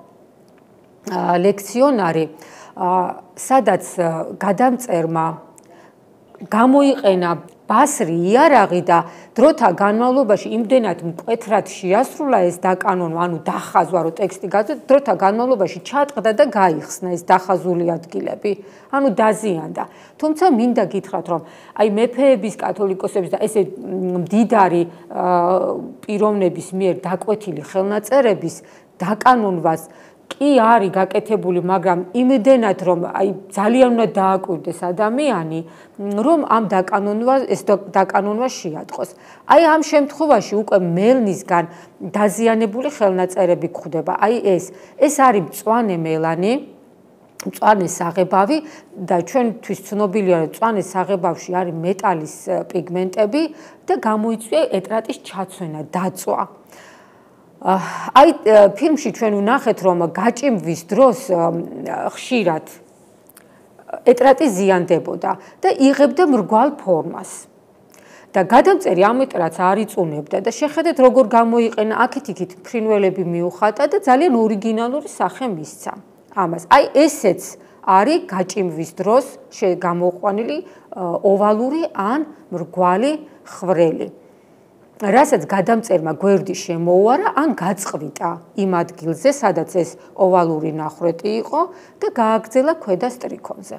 ლექციონარი, სადაც გადამწერმა გამოიყენა ბასრი იარაღი და დროთა განმავლობაში იმდენად მკვეთრად შეასრულა ეს დაკანონვა, ანუ დახაზვა, რომ ტექსტი გაძლო, დროთა განმავლობაში ჩატყდა და გაიხსნა ეს დახაზული ადგილები, ანუ დაზიანდა. თუმცა მინდა გითხრათ, რომ აი მეფეების, კათოლიკოსების და ესე მდიდარი პიროვნების მიერ დაკვეთილი ხელნაწერების დაკანონვას კი არის გაკეთებული, მაგრამ იმდენად რომ აი ძალიან უნდა დააკვირდეს ადამიანი, რომ ამ დაკანონვას ეს დაკანონვა შეატყოს. აი ამ შემთხვევაში უკვე მელნისგან დაზიანებული ხელნაწერები გვხვდება. აი ეს, ეს არის მწვანე მელანი, მწვანე საღებავი და ჩვენთვის ცნობილია, რომ მწვანე საღებავში არის მეტალის პიგმენტები და გამოიწვია ეტრატის ჩაცვენა, დაწვა. აი ფილმში ჩვენ ვნახეთ, რომ გაჭიმვის დროს ხშირად ეტრატი ზიანდებოდა და იღებდა მრგვალ ფორმას. და გადამწერი ამ ეტრატს არ იწუნებდა და შეხედეთ როგორ გამოიყენა, აქეთ-იქით ფრინველები მიუხატა და ძალიან ორიგინალური სახე მისცა ამას. აი ესეც არის გაჭიმვის დროს გამოყვანილი ოვალური ან მრგვალი ხვრელი. რასაც გადამწერმა გვერდი შემოუარა ან გაწყვიტა იმ ადგილზე, სადაც ეს ოვალური ნახვრეთი იყო და გააგრძელა ქვედა სტრიქონზე.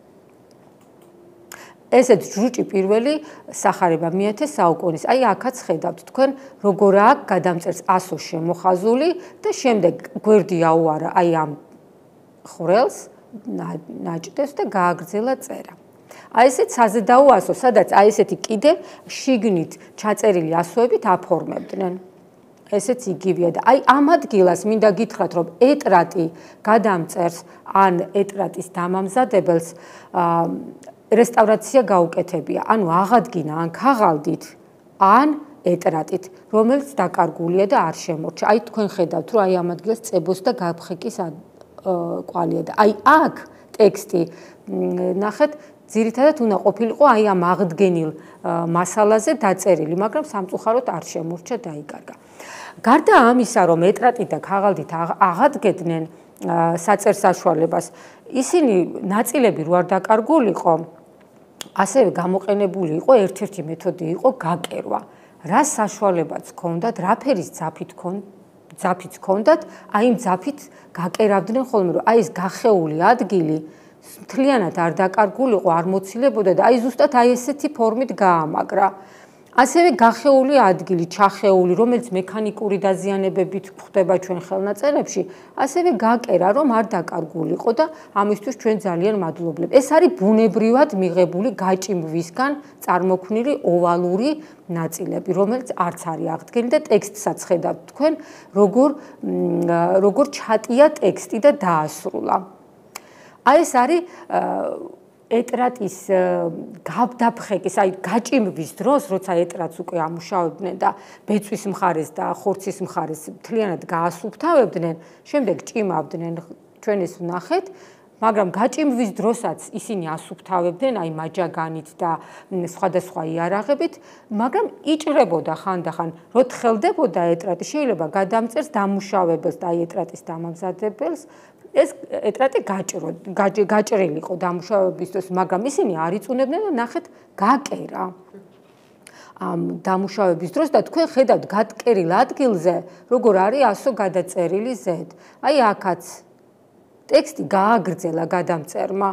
ესეც ჯრუჭი პირველი სახარება მეათე საუკუნის. აი აქაც ხედავთ თქვენ, როგორ აქვს გადამწერს ასო შემოხაზული და შემდეგ გვერდი აუარა აი ამ ხვრელს, ნაჭდებს და გააგრძელა წერა. აი ესეც საზედაო ასო, სადაც აი ესეთი კიდე შიგნით ჩაწერილი ასოებით აფორმებდნენ. ესეც იგივეა და აი ამ ადგილას მინდა გითხრათ, რომ ეტრატი გადამწერს ან ეტრატის დამამზადებელს რესტავრაცია გაუკეთებია, ანუ აღადგინა ან ქაღალდით, ან ეტრატით, რომელიც დაკარგულია და არ შემორჩა. აი თქვენ ხედავთ, რომ აი ამ ადგილას წებოს და გაფხიკის კვალია და აი აქ ტექსტი ნახეთ, ძირითადად უნდა ყოფილიყო აი ამ აღდგენილ მასალაზე დაწერილი, მაგრამ სამწუხაროდ არ შემორჩა, დაიკარგა. გარდა ამისა, რომ ეტრატით და ქაღალდით აღადგენდნენ, საწერ საშუალებას. ისინი ნაწილები რო არ დაკარგულიყო, ასევე გამოყენებული იყო ერთ-ერთი მეთოდი იყო გაკერვა. რა საშუალებაც ჰქონდათ, რა ფერის ძაფით ძაფიც ჰქონდათ, აი იმ ძაფით გაკერავდნენ ხოლმე, რომ აი ეს გახეული ადგილი მთლიანად არ დაკარგულიყო, არ მოცილებოდა და აი ზუსტად აი ესეთი ფორმით გაამაგრა. ასევე გახეული ადგილი, ჩახეული, რომელიც მექანიკური დაზიანებებით გვხდება ჩვენ ხელნაწერებში, ასევე გაკერა, რომ არ დაკარგულიყო და ამისთვის ჩვენ ძალიან მადლობლებ. ეს არის ბუნებრივად მიღებული გაჭიმვისგან წარმოქმნილი ოვალური ნაწილები, რომელიც არც არის აღდგენილი და ტექსტსაც ხედავთ თქვენ, როგორ როგორ ჩატია ტექსტი და დაასრულა. აი ეს არის ეტრატის გაბდაფხეკის, აი გაჭიმვის დროს, როცა ეტრატს უკვე ამუშავებდნენ და ბეწვის მხარეს და ხორცის მხარეს მთლიანად გაასუფთავებდნენ, შემდეგ ჭიმავდნენ, ჩვენ ეს ვნახეთ, მაგრამ გაჭიმვის დროსაც ისინი ასუფთავებდნენ, აი მაჯაგანით და სხვადასხვა იარაღებით, მაგრამ იჭრებოდა ხანდახან, რო თხელდებოდა ეტრატი, შეიძლება გადამწერს დამუშავებელს და აი ეტრატის დამამზადებელს, ეს ეტრატი გაჭრო, გაჭრილი იყო დამუშავების დროს, მაგრამ ისინი არ იწუნებდნენ და ნახეთ გაკერა. ამ დამუშავების დროს და თქვენ ხედავთ გაკერილ ადგილზე, როგორ არის ასო გადაწერილი ზედ. აი აქაც ტექსტი გააგრძელა გადამწერმა.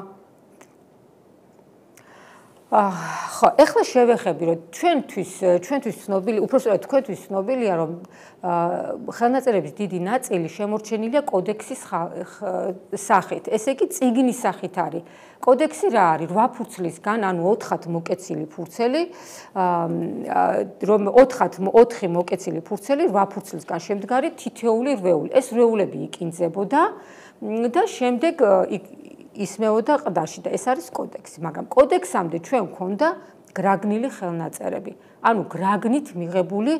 ხო, ეხლა შევეხები, რომ ჩვენთვის, ჩვენთვის ცნობილი, უпростоრად თქვენთვის ცნობილია, რომ ხელნაწერების დიდი ნაწილი შემორჩენილია კოდექსის სახით. ესე იგი, წიგნის სახით არის. კოდექსი რა არის? რვა ფურცლისგან, ანუ ოთხად მოკეცილი ფურცელი, რომ ოთხი მოკეცილი ფურცელი, რვა ფურცლისგან შემდგარი თითოეული რვეული. ეს რვეულები იკინძებოდა და შემდეგ ისმეოდა ყდაში და ეს არის კოდექსი, მაგრამ კოდექსამდე ჩვენ გვქონდა გრაგნილი ხელნაწერები. ანუ გრაგნით მიღებული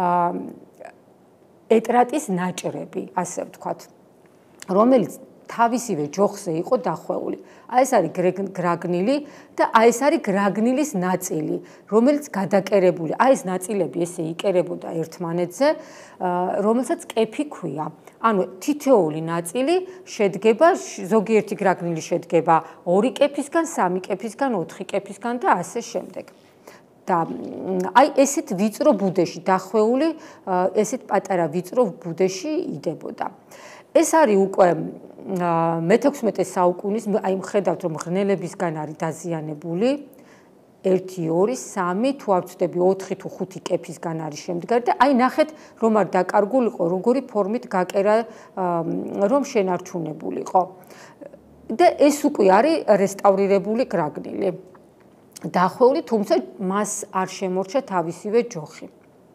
ეტრატის ნაჭრები, ასე ვთქვათ, რომელიც თავისივე ჯოხზე იყო დახვეული. აი ეს არის გრაგნილი და აი ეს არის გრაგნილის ნაწილი, რომელიც გადაკერებული. აი ეს ნაწილები ესე იკერებოდა ერთმანეთზე, რომელსაც კეფი ქვია. ანუ თითოეული ნაწილი შედგება, ზოგიერთი გრაგნილი შედგება ორი კეფისგან, სამი კეფისგან, ოთხი კეფისგან და ასე შემდეგ. და აი ესეთ ვიწრო ბუდეში დახვეული, ესეთ პატარა ვიწრო ბუდეში იდებოდა. ეს არის უკვე მეთექვსმეტე საუკუნის, აი მხედავთ რომ ღრნელებისგან არის დაზიანებული, ერთი, ორი, სამი, თუ არ ვცდები, ოთხი თუ ხუთი კეფისგან არის შემდგარი და აი ნახეთ რომ არ დაკარგულიყო, როგორი ფორმით გაკერა, რომ შენარჩუნებულიყო. და ეს უკვე არის რესტავრირებული გრაგნილი. დახვეული, თუმცა მას არ შემორჩა თავისივე ჯოხი.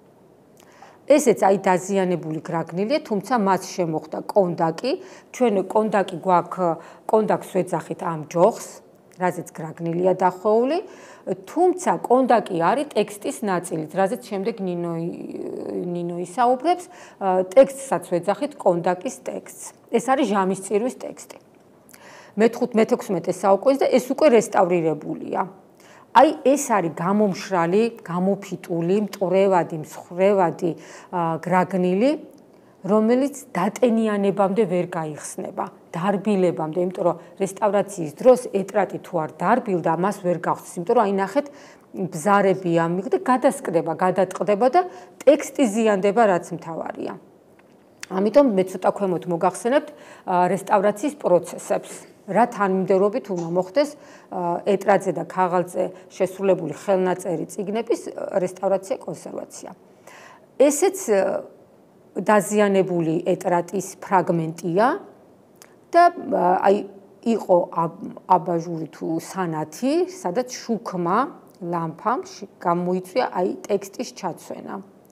ესეც აი დაზიანებული გრაგნილია, თუმცა მას შემოხდა კონდაკი. ჩვენ კონდაკი გვაქვს, კონდაკს ვეძახით ამ ჯოხს, რაზეც გრაგნილია დახვეული, თუმცა კონდაკი არის ტექსტის ნაწილით, რაზეც შემდეგ ნინო ნინო ისაუბრებს, ტექსტსაც ვეძახით კონდაკის ტექსტს. ეს არის ჟამისწირვის ტექსტი. მეთექვსმეტე საუკუნის და ეს უკვე რესტავრირებულია. აი ეს არის გამომშრალი, გამოფიტული, მტვრევადი, მსხრევადი გრაგნილი, რომელიც დატენიანებამდე ვერ გაიხსნება, დარბილებამდე, იმიტომ რომ რესტავრაციის დროს ეტრატი თუ არ დარბილდა, მას ვერ გახსნის, იმიტომ რომ აი ნახეთ, ბზარები ამიღდა, გადასკდება, გადატყდება და ტექსტი ზიანდება, რაც მთავარია. ამიტომ მე ცოტა ქვემოთ მოგახსენებთ რესტავრაციის პროცესებს. რა თანმიმდევრობით უნდა მოხდეს ეტრატზე და ქაღალდზე შესრულებული ხელნაწერი წიგნების რესტავრაცია, კონსერვაცია. ესეც დაზიანებული ეტრატის ფრაგმენტია და აი იყო აბაჟური თუ სანათი, სადაც შუქმა ლამპამ გამოიწვია აი ტექსტის ჩაცვენა.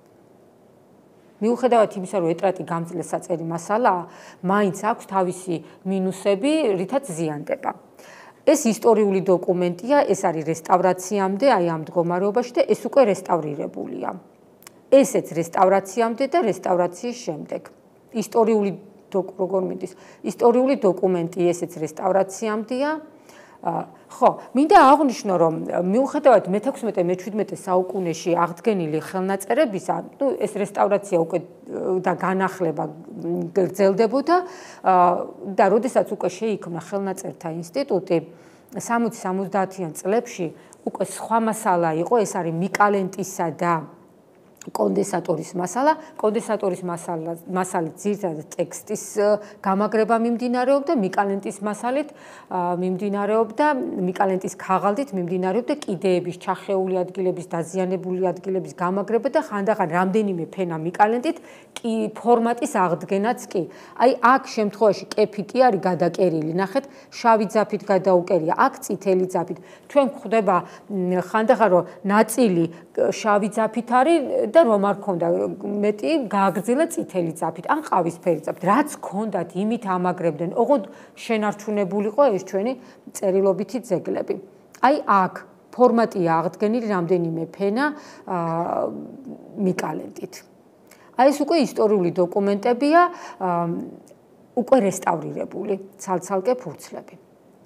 მიუხედავად იმისა, რომ ეტრატი გამძლე საწერი მასალაა, მაინც აქვს თავისი მინუსები, რითაც ზიანდება. ეს ისტორიული დოკუმენტია, ეს არის რესტავრაციამდე, აი ამ მდგომარეობაში და ეს უკვე რესტავრირებულია. ესეც რესტავრაციამდე და რესტავრაციის შემდეგ. ისტორიული როგორ მიდის? ისტორიული დოკუმენტი ესეც რესტავრაციამდეა. ხო, მინდა აღვნიშნო, რომ მიუხედავად მეთექვსმეტე მეჩვიდმეტე საუკუნეში აღდგენილი ხელნაწერებისა, ну ეს რესტავრაცია უკვე და განახლება გრძელდებოდა და როდესაც უკვე შეიქმნა ხელნაწერთა ინსტიტუტი სამოცი სამოცდაათიან წლებში უკვე სხვა მასალა იყო, ეს არის მიკალენტისა და კონდენსატორის მასალა, კონდენსატორის მასალა, მასალით ძირითადად ტექსტის გამაგრება მიმდინარეობდა, მიკალენტის მასალით მიმდინარეობდა, მიკალენტის ქაღალდით მიმდინარეობდა კიდეების, ჩახეული ადგილების, დაზიანებული ადგილების გამაგრება და ხანდახან რამდენიმე ფენა მიკალენტით კი ფორმატის აღდგენაც კი. აი აქ შემთხვევაში კეფი კი არის გადაკერილი, ნახეთ, შავი ძაფით გადაუკერია, აქ წითელი ძაფით. ჩვენ გვხვდება ხანდახან რომ ნაწილი შავი ძაფით არის და რომ არ ქონდა მეტი გააგრძელა წითელი ძაფით ან ყავისფერი ძაფით. რაც ქონდათ, იმით ამაგრებდნენ. ოღონდ შენარჩუნებულიყო ეს ჩვენი წერილობითი ძეგლები. აი აქ ფორმატია აღდგენილი რამდენიმე ფენა მიკალენტით. აი ეს უკვე ისტორიული დოკუმენტებია, უკვე რესტავრირებული ცალ-ცალკე ფურცლები.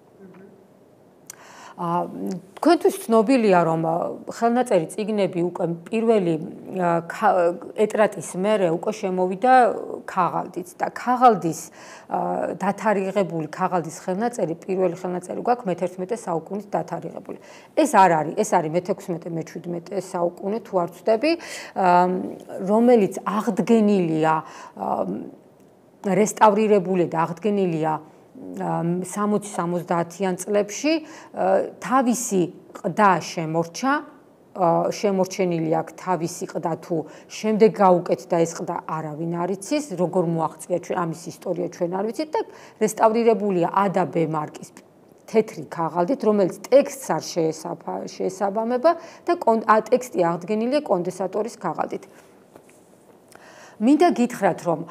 თქვენთვის ცნობილია, რომ ხელნაწერი წიგნები უკვე პირველი ეტრატის მერე უკვე შემოვიდა ქაღალდით და ქაღალდის დათარიღებული ქაღალდის ხელნაწერი, პირველი ხელნაწერი გვაქვს მეთერთმეტე საუკუნის დათარიღებული. ეს არ არის, ეს არის მეთექვსმეტე მეჩვიდმეტე საუკუნე თუ არ ვცდები, რომელიც აღდგენილია რესტავრირებული და აღდგენილია სამოცი სამოცდაათიან წლებში თავისი ყდა შემორჩა, შემორჩენილი აქვს თავისი ყდა თუ შემდეგ გაუკეთდა ეს ყდა არავინ არ იცის, როგორ მოაღწია ჩვენ ამის ისტორია ჩვენ არ ვიცით და რესტავრირებულია A და B მარკის თეთრი ქაღალდით, რომელიც ტექსტს არ შეესაბამება და ტექსტი აღდგენილია კონდენსატორის ქაღალდით. მინდა გითხრათ, რომ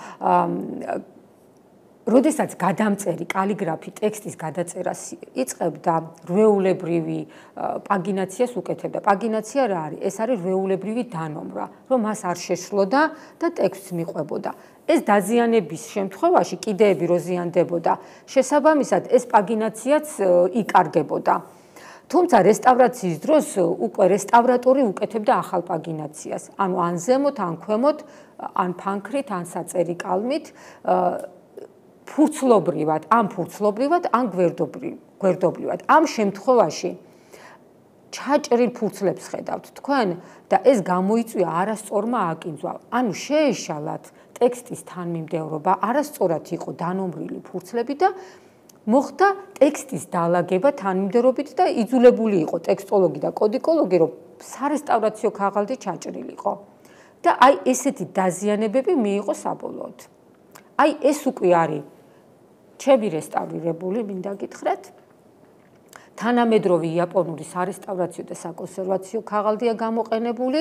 როდესაც გადამწერი კალიგრაფი ტექსტის გადაწერას იწყებდა, რვეულებრივი პაგინაციას უკეთებდა. პაგინაცია რა არის? ეს არის რვეულებრივი დანომრა, რომ მას არ შეშლოდა და ტექსტს მიყვებოდა. ეს დაზიანების შემთხვევაში კიდეები რო ზიანდებოდა, შესაბამისად ეს პაგინაციაც იკარგებოდა. თუმცა რესტავრაციის დროს უკვე რესტავრატორი უკეთებდა ახალ პაგინაციას, ანუ ან ზემოთ, ან ქვემოთ, ან ფანქრით, ან საწერი კალმით, ფურცლობრივად, ან ფურცლობრივად, ან გვერდობრივად. ამ შემთხვევაში ჩაჭრილ ფურცლებს ხედავთ თქვენ და ეს გამოიწვია არასწორმა აკინძვა. ანუ შეეშალათ ტექსტის თანმიმდევრობა, არასწორად იყო დანომრილი ფურცლები და მოხდა ტექსტის დალაგება თანმიმდევრობით და იძულებული იყო ტექსტოლოგი და კოდიკოლოგი, რომ სარესტავრაციო ქაღალდი ჩაჭრილიყო. და აი ესეთი დაზიანებები მიიღო საბოლოოდ. აი ეს უკვე არის ჩემი რესტავრირებული, მინდა გითხრათ. თანამედროვე იაპონური სარესტავრაციო და საკონსერვაციო ქაღალდია გამოყენებული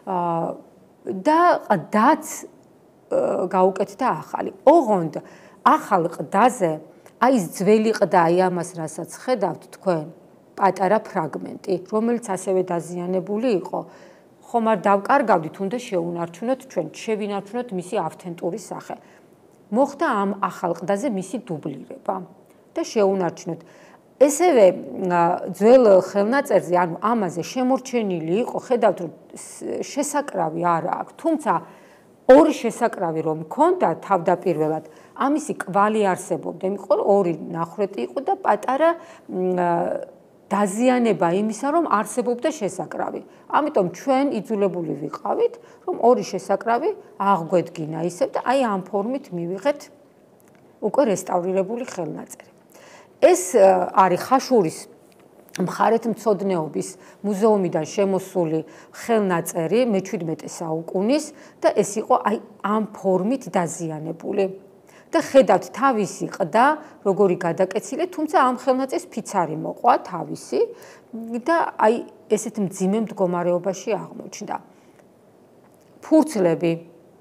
და ყდაც გაუკეთდა ახალი. ოღონდ ახალ ყდაზე აი ეს ძველი ყდა, აი ამას რასაც ხედავთ თქვენ, პატარა ფრაგმენტი, რომელიც ასევე დაზიანებული იყო. ხომ არ დავკარგავდით, უნდა შეუნარჩუნოთ ჩვენ, შევინარჩუნოთ მისი ავთენტური სახე. მოხდა ამ ახალ ყდაზე მისი დუბლირება და შეუნარჩუნოთ. ესევე ძველ ხელნაწერზე, ანუ ამაზე შემორჩენილი იყო, ხედავთ, რომ შესაკრავი არ აქვს, თუმცა ორი შესაკრავი რომ მქონდა თავდაპირველად, ამისი კვალი არსებობდა, იმიტომ რომ ორი ნახრეტი იყო და პატარა დაზიანება იმისა, რომ არსებობდა შესაკრავი. ამიტომ ჩვენ იძულებული ვიყავით, რომ ორი შესაკრავი აღგვედგინა ისევ და აი ამ ფორმით მივიღეთ უკვე რესტავრირებული ხელნაწერი. ეს არის ხაშურის მხარეთმცოდნეობის მუზეუმიდან შემოსული ხელნაწერი მეჩვიდმეტე საუკუნის და ეს იყო აი ამ ფორმით დაზიანებული. და ხედავთ თავისი ყდა, როგორი გადაკეცილი, თუმცა ამ ხელნაწერს ფიცარი მოყვა თავისი და აი ესეთ მძიმე მდგომარეობაში აღმოჩნდა. ფურცლები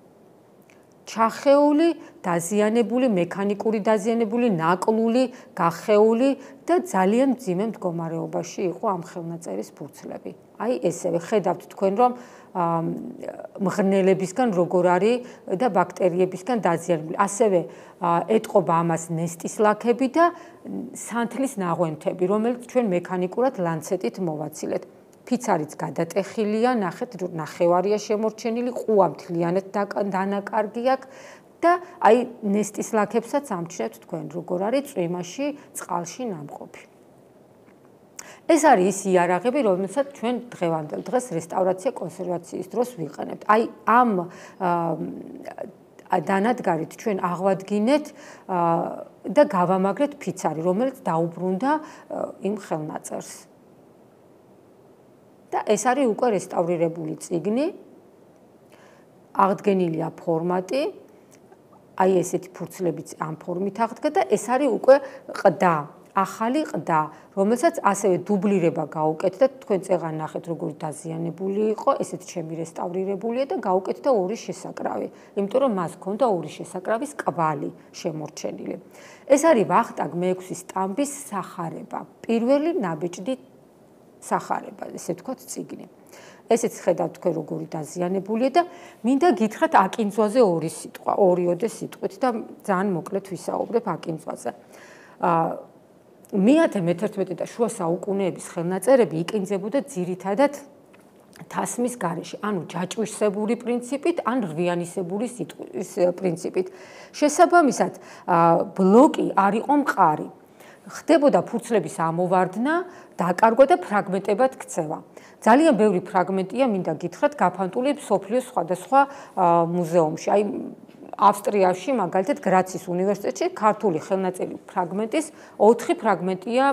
ჩახეული, დაზიანებული, მექანიკური დაზიანებული, ნაკლული, გახეული და ძალიან მძიმე მდგომარეობაში იყო ამ ხელნაწერის ფურცლები. აი ესევე ხედავთ თქვენ რომ მღრღნელებისგან როგორ არის და ბაქტერიებისგან დაზიანებული. ასევე ეტყობა ამას ნესტის ლაქები და სანთლის ნაღვენთები, რომელიც ჩვენ მექანიკურად ლანცეტით მოვაცილეთ. ფიცარიც გადატეხილია, ნახეთ, ნახევარია შემორჩენილი, ყუა მთლიანად დანაკარგი აქვს და აი ნესტის ლაქებსაც ამჩნევთ თქვენ როგორ არის წვიმაში, წყალში ნამყოფი. ეს არის ის იარაღები, რომელსაც ჩვენ დღევანდელ დღეს რესტავრაცია კონსერვაციის დროს ვიყენებთ. აი ამ დანადგარით ჩვენ აღვადგინეთ და გავამაგრეთ ფიცარი, რომელიც დაუბრუნდა იმ ხელნაწერს. და ეს არის უკვე რესტავრირებული წიგნი, აღდგენილია ფორმატი, აი ესეთი ფურცლებიც ამ ფორმით აღდგა და ეს არის უკვე ყდა, ახალი ყდა, რომელსაც ასევე დუბლირება გაუკეთდა, თქვენ წეღან ნახეთ როგორი დაზიანებული იყო, ესეც ჩემი რესტავრირებულია და გაუკეთდა ორი შესაკრავი, იმიტომ რომ მას ჰქონდა ორი შესაკრავის კვალი შემორჩენილი. ეს არის ვახტანგ მეექვსის სტამბის სახარება, პირველი ნაბეჭდი სახარება, ესე ვთქვათ, წიგნი. ესეც ხედავთ თქვენ როგორი დაზიანებულია და მინდა გითხრათ აკინძვაზე ორი სიტყვა, ორიოდე სიტყვით და ძალიან მოკლედ ვისაუბრებ აკინძვაზე. მეათე მეთერთმეტე და შუა საუკუნეების ხელნაწერები იკინძებოდა ძირითადად თასმის გარეშე, ანუ ჯაჭვისებური პრინციპით, ან რვიანისებური სიტყვის პრინციპით. შესაბამისად, ბლოკი არ იყო მყარი. ხდებოდა ფურცლების ამოვარდნა, დაკარგვა და ფრაგმენტებად ქცევა. ძალიან ბევრი ფრაგმენტია, მინდა გითხრათ, გაფანტული მსოფლიოს სხვადასხვა მუზეუმში. აი ავსტრიაში, მაგალითად, გრაცის უნივერსიტეტში ქართული ხელნაწერი ფრაგმენტის ოთხი ფრაგმენტია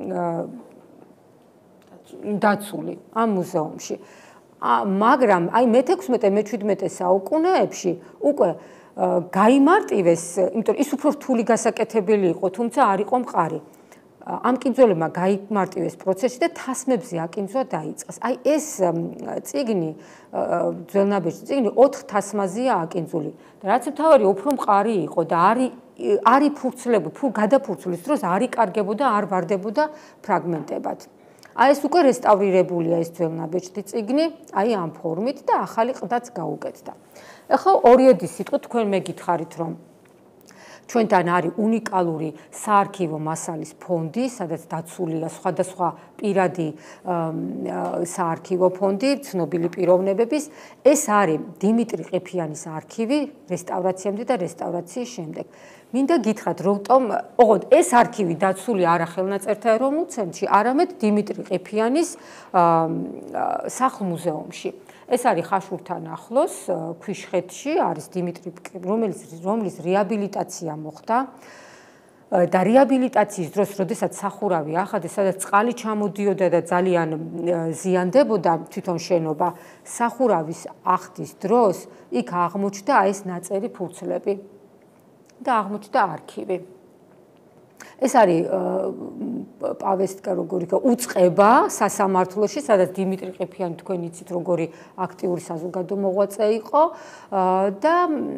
დაცული ამ მუზეუმში. მაგრამ აი მეთექვსმეტე მეჩვიდმეტე საუკუნეებში უკვე გაიმარტივეს, იმიტომ ის უფრო რთული გასაკეთებელი იყო, თუმცა არ იყო მყარი. ამ კინძველებმა გაიმარტივეს პროცესი და თასმებზე აკინძვა დაიწყეს. აი ეს წიგნი, ძველნაბეჭდი წიგნი ოთხ თასმაზეა აკინძული. და რაც მთავარი, უფრო მყარი იყო და არის არის ფურცლები, ფუ გადაფურცლის დროს არ იკარგებოდა, არ ვარდებოდა ფრაგმენტებად. აი ეს უკვე რესტავრირებულია ეს ძველნაბეჭდი წიგნი, აი ამ ფორმით და ახალი ყდაც გაუკეთდა. ახლა ორიოდი სიტყვით თქვენ მეგითხარით რომ ჩვენთან არის უნიკალური საარქივო მასალის ფონდი, სადაც დაცულია სხვადასხვა პირადი საარქივო ფონდი, ცნობილი პიროვნებების. ეს არის დიმიტრი ყიფიანის არქივი რესტავრაციამდე და რესტავრაციის შემდეგ. მინდა გითხრათ, რატომ, ოღონდ ეს არქივი დაცული არა ხელნაწერთა ეროვნულ ცენტრში, არამედ დიმიტრი ყიფიანის სახლ-მუზეუმში. ეს არის ხაშურთან ახლოს, ქვიშხეთში, არის დიმიტრი, რომელიც რომლის რეაბილიტაცია მოხდა. და რეაბილიტაციის დროს, როდესაც სახურავი ახადეს, სადაც წყალი ჩამოდიოდა და ძალიან ზიანდებოდა თვითონ შენობა, სახურავის ახდის დროს იქ აღმოჩნდა ეს ნაწერი ფურცლები და აღმოჩნდა არქივი. ეს არის პავესტკა როგორი უწყება სასამართლოში, სადაც დიმიტრი ყიფიანი თქვენ იცით როგორი აქტიური საზოგადო მოღვაწე იყო და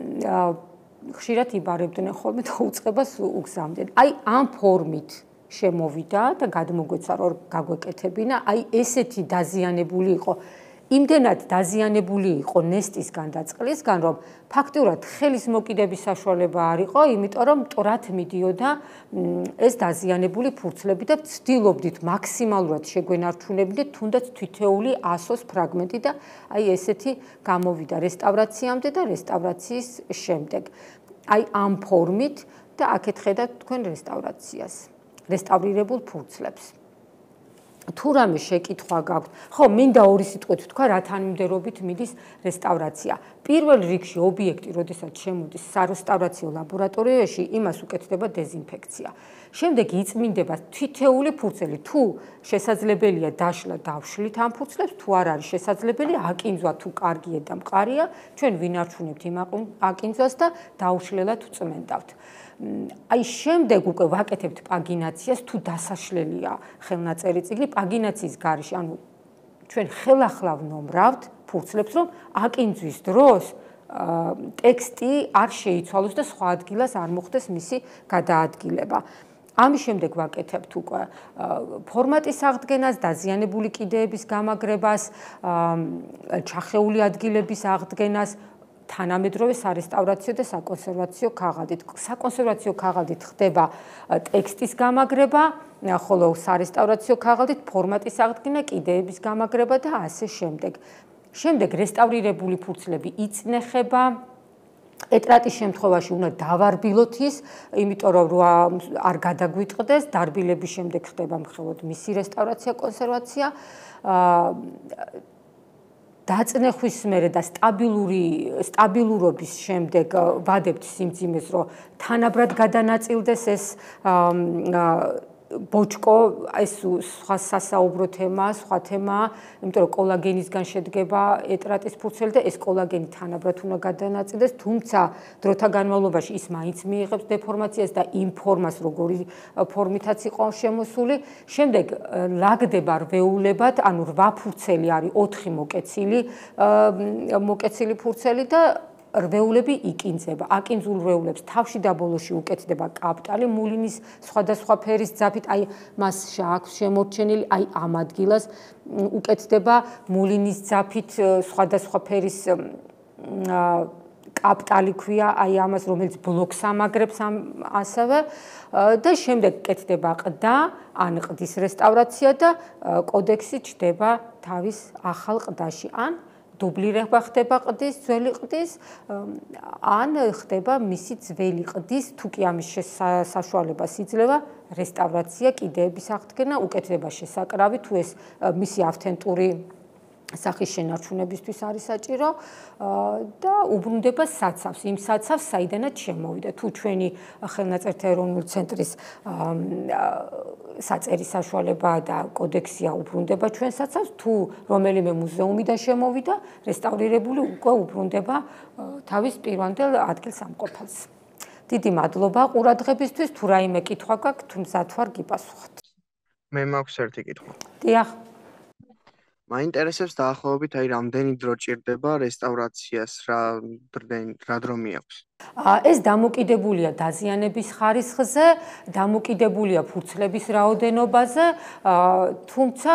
ხშირად იბარებდნენ ხოლმე და უწყებას უგზავდნენ. აი ამ ფორმით შემოვიდა და გადმოგვეცა რომ გაგვეკეთებინა, აი ესეთი დაზიანებული იყო. იმდენად დაზიანებული იყო ნესტისგან და წყლისგან, რომ ფაქტურად ხელის მოკიდების საშუალება არ იყო, იმიტომ რომ მტრად მიდიოდა ეს დაზიანებული ფურცლები და ვცდილობდით მაქსიმალურად შეგვენარჩუნებინეთ თუნდაც თითოეული ასოს ფრაგმენტი და აი ესეთი გამოვიდა რესტავრაციამდე და რესტავრაციის შემდეგ. აი ამ ფორმით და აქეთ ხედავთ თქვენ რესტავრაციას, რესტავრირებულ ფურცლებს. თუ რამე შეკითხვა გაქვთ, ხო, მინდა ორი სიტყვით ვთქვა, რა თანმიმდევრობით მიდის რესტავრაცია. პირველ რიგში ობიექტი, როდესაც შემოდის სარესტავრაციო ლაბორატორიაში, იმას უკეთდება დეზინფექცია. შემდეგ იწმინდება თითოეული ფურცელი, თუ შესაძლებელია დაშლა დავშლით ამ ფურცლებს, თუ არ არის შესაძლებელი, აკინძვა თუ კარგია და მყარია, ჩვენ ვინარჩუნებთ იმ აკინძვას და დაუშლელად ვწმენდავთ. აი შემდეგ უკვე ვაკეთებთ პაგინაციას, თუ დასაშლელია ხელნაწერი წიგნი, პაგინაციის გარეშე, ანუ ჩვენ ხელახლავ ნომრავთ ფურცლებს, რომ აკინძვის დროს ტექსტი არ შეიცვალოს და სხვა ადგილას არ მოხდეს მისი გადაადგილება. ამის შემდეგ ვაკეთებთ უკვე ფორმატის აღდგენას, დაზიანებული კიდეების გამაგრებას, ჩახეული ადგილების აღდგენას, თანამედროვე სარესტავრაციო და საკონსერვაციო ქაღალდით. საკონსერვაციო ქაღალდით ხდება ტექსტის გამაგრება, ხოლო სარესტავრაციო ქაღალდით ფორმატის აღდგენა, კიდეების გამაგრება და ასე შემდეგ. შემდეგ რესტავრირებული ფურცლები იწნეხება. ეტრატის შემთხვევაში უნდა დავარბილოთ ის, იმიტომ რომ არ გადაგვიტყდეს, დარბილების შემდეგ ხდება მხოლოდ მისი რესტავრაცია, კონსერვაცია. დაწნეხვის მერე და სტაბილური სტაბილურობის შემდეგ ვადებთ სიმძიმეს, რომ თანაბრად გადანაწილდეს ეს ბოჭკო, ეს სხვა სასაუბრო თემაა, სხვა თემაა, იმიტომ რომ კოლაგენისგან შედგება ეტრატის ფურცელი და ეს კოლაგენი თანაბრად უნდა გადანაწილდეს, თუმცა დროთა განმავლობაში ის მაინც მიიღებს დეფორმაციას და იმ ფორმას, როგორი ფორმითაც იყო შემოსული. შემდეგ ლაგდება რვეულებად, ანუ რვა ფურცელი არის ოთხი მოკეცილი, მოკეცილი ფურცელი და რვეულები იკინძება. აკინძულ რვეულებს თავში და ბოლოში უკეთდება კაპტალი მულინის სხვადასხვა ფერის ძაფით, აი მას აქვს შემორჩენილი, აი ამ ადგილას უკეთდება მულინის ძაფით სხვადასხვა ფერის კაპტალი ქვია, აი ამას, რომელიც ბლოკს ამაგრებს ასევე და შემდეგ კეთდება ყდა, ან ყდის რესტავრაცია და კოდექსი ჩდება თავის ახალ ყდაში, ან დუბლირება ხდება ყდის, ძველი ყდის, ან ხდება მისი ძველი ყდის, თუ კი ამის საშუალებას იძლევა, რესტავრაცია, კიდეების აღდგენა, უკეთდება შესაკრავი, თუ ეს მისი ავთენტური სახის შენარჩუნებისთვის არის საჭირო და უბრუნდება საცავს, იმ საცავს, საიდანაც შემოვიდა. თუ ჩვენი ხელნაწერთა ეროვნული ცენტრის საწერის საშუალება და კოდექსია უბრუნდება ჩვენ საცავს, თუ რომელიმე მუზეუმიდან შემოვიდა, რესტავრირებული უკვე უბრუნდება თავის პირვანდელ ადგილსამყოფელს. დიდი მადლობა ყურადღებისთვის, თუ რაიმე კითხვა გაქვთ, თუმცა თუ არ გიპასუხოთ. მე მაქვს ერთი კითხვა. დიახ. მაინტერესებს დაახლოებით აი რამდენი დრო ჭირდება რესტავრაციას, რა რა დრო მიაქვს? ეს დამოკიდებულია დაზიანების ხარისხზე, დამოკიდებულია ფურცლების რაოდენობაზე, თუმცა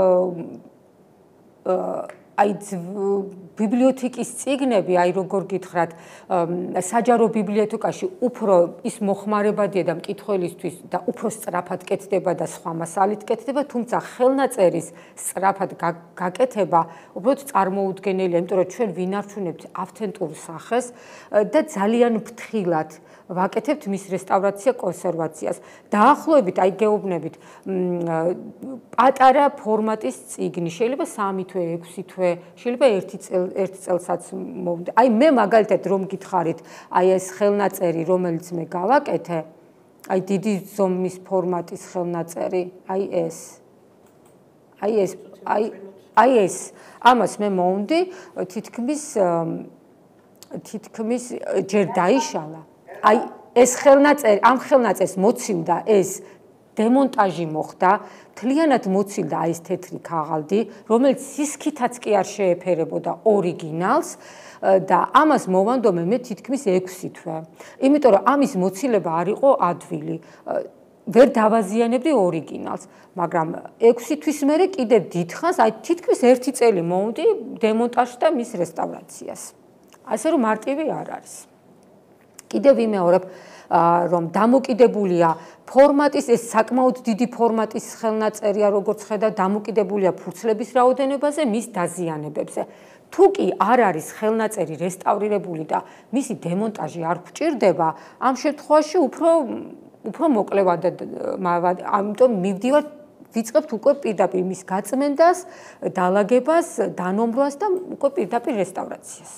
აი ბიბლიოთეკის წიგნები, აი როგორ გითხრათ, საჯარო ბიბლიოთეკაში უფრო ის მოხმარებადია და მკითხველისთვის და უფრო სწრაფად კეთდება და სხვა მასალით კეთდება, თუმცა ხელნაწერის სწრაფად გაკეთება უბრალოდ წარმოუდგენელია, იმიტომ რომ ჩვენ ვინარჩუნებთ ავთენტურ სახეს და ძალიან ფრთხილად ვაკეთებთ მის რესტავრაცია, კონსერვაციას. დაახლოებით, აი გეუბნებით, პატარა ფორმატის წიგნი, შეიძლება სამი თვე, ექვსი თვე, შეიძლება ერთი წელი, ერთი წელსაც მოვიდა. აი მე მაგალითად რომ გითხარით, აი ეს ხელნაწერი, რომელიც მე გავაკეთე, აი დიდი ზომის ფორმატის ხელნაწერი, აი ეს. აი ეს, აი აი ეს, ამას მე მოვუნდი, თითქმის თითქმის ჯერ დაიშალა. აი ეს ხელნაწერი, ამ ხელნაწერს მოცილდა ეს დემონტაჟი მოხდა, მთლიანად მოცილდა აი ეს თეთრი ქაღალდი, რომელიც სისქითაც კი არ შეეფერებოდა ორიგინალს და ამას მოვანდომე მე თითქმის ექვსი თვე. იმიტომ რომ ამის მოცილება არ იყო ადვილი. ვერ დავაზიანებდი ორიგინალს, მაგრამ ექვსი თვის მერე კიდე დიდხანს, აი თითქმის ერთი წელი მოვუდი დემონტაჟს და მის რესტავრაციას. ასე რომ მარტივი არ არის. კიდე ვიმეორებ, რომ დამოკიდებულია ფორმატის, ეს საკმაოდ დიდი ფორმატის ხელნაწერია, როგორც ხედავ, დამოკიდებულია ფურცლების რაოდენობაზე, მის დაზიანებებზე. თუ კი არ არის ხელნაწერი რესტავრირებული და მისი დემონტაჟი არ გვჭირდება, ამ შემთხვევაში უფრო უფრო მოკლევად, ამიტომ მივდივარ, ვიწყებთ უკვე პირდაპირ მის გაწმენდას, დალაგებას, დანომრვას და უკვე პირდაპირ რესტავრაციას.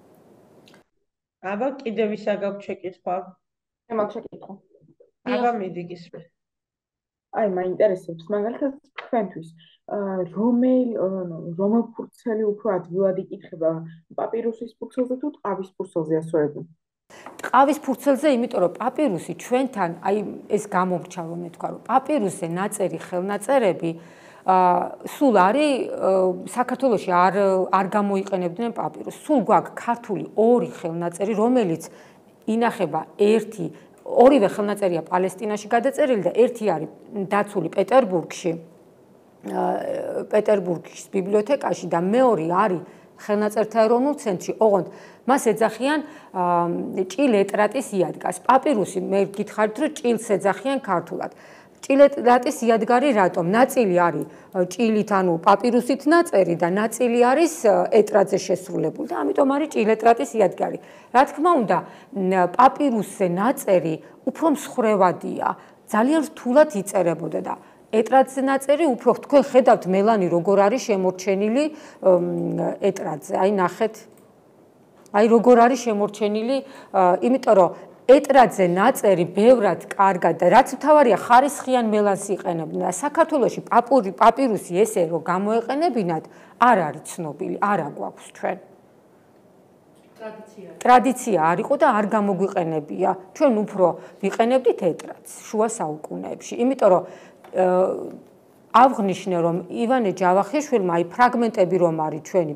აბა კიდევ ვისა გაქვთ შეკითხვა? მე მაქვს შეკითხვა. აბა მიდი გისმენ. აი მაინტერესებს მაგალითად თქვენთვის რომელი რომელ ფურცელი უფრო ადვილად იკითხება, პაპირუსის ფურცელზე თუ ტყავის ფურცელზე ასოები? ტყავის ფურცელზე, იმიტომ რომ პაპირუსი ჩვენთან, აი ეს გამომრჩა რომ მე თქვა, რომ პაპირუსზე ნაწერი ხელნაწერები სულ არის საქართველოში არ არ გამოიყენებდნენ პაპირუსს. სულ გვაქვს ქართული ორი ხელნაწერი, რომელიც ინახება ერთი ორივე ხელნაწერია პალესტინაში გადაწერილი და ერთი არის დაცული პეტერბურგში, პეტერბურგის ბიბლიოთეკაში და მეორე არის ხელნაწერთა ეროვნულ ცენტრში. ოღონდ მას ეძახიან ჭილ ეტრატის იადგას. პაპირუსი მე გითხარით, რომ ჭილს ეძახიან ქართულად. ჭილ ეტრატის იადგარი რატომ? ნაწილი არის ჭილით, ანუ პაპირუსით ნაწერი და ნაწილი არის ეტრატზე შესრულებული და ამიტომ არის ჭილ ეტრატის იადგარი. რა თქმა უნდა, პაპირუსზე ნაწერი უფრო მსხვერვადია, ძალიან რთულად იწერებოდა და ეტრატზე ნაწერი უფრო თქვენ ხედავთ მელანი როგორ არის შემორჩენილი ეტრატზე. აი ნახეთ. აი როგორ არის შემორჩენილი, იმიტომ რომ ეტრატზე ნაწერი ბევრად კარგად და რაც მთავარია ხარისხიან მელანს იყენებდნენ და საქართველოში პაპური პაპირუსი ესე რომ გამოეყენებინათ არ არის ცნობილი, არ აგვაქვს ჩვენ. ტრადიცია. ტრადიცია არ იყო და არ გამოგვიყენებია. ჩვენ უფრო ვიყენებდით ეტრატს შუა საუკუნეებში, იმიტომ რომ აღნიშნე რომ ივანე ჯავახიშვილმა აი ფრაგმენტები რომ არის ჩვენი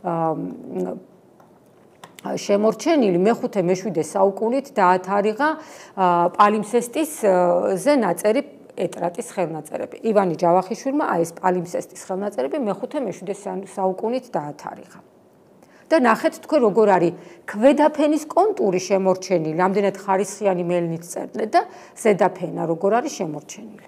შემორჩენილი მეხუთე მეშვიდე საუკუნით დაათარიღა პალიმსესტისზე ნაწერი ეტრატის ხელნაწერები. ივანე ჯავახიშვილმა აი ეს პალიმსესტის ხელნაწერები მეხუთე მეშვიდე საუკუნით დაათარიღა. და ნახეთ თქვენ როგორ არის ქვედაფენის კონტური შემორჩენილი, ამდენად ხარისხიანი მელნით წერდნენ და ზედაფენა როგორ არის შემორჩენილი.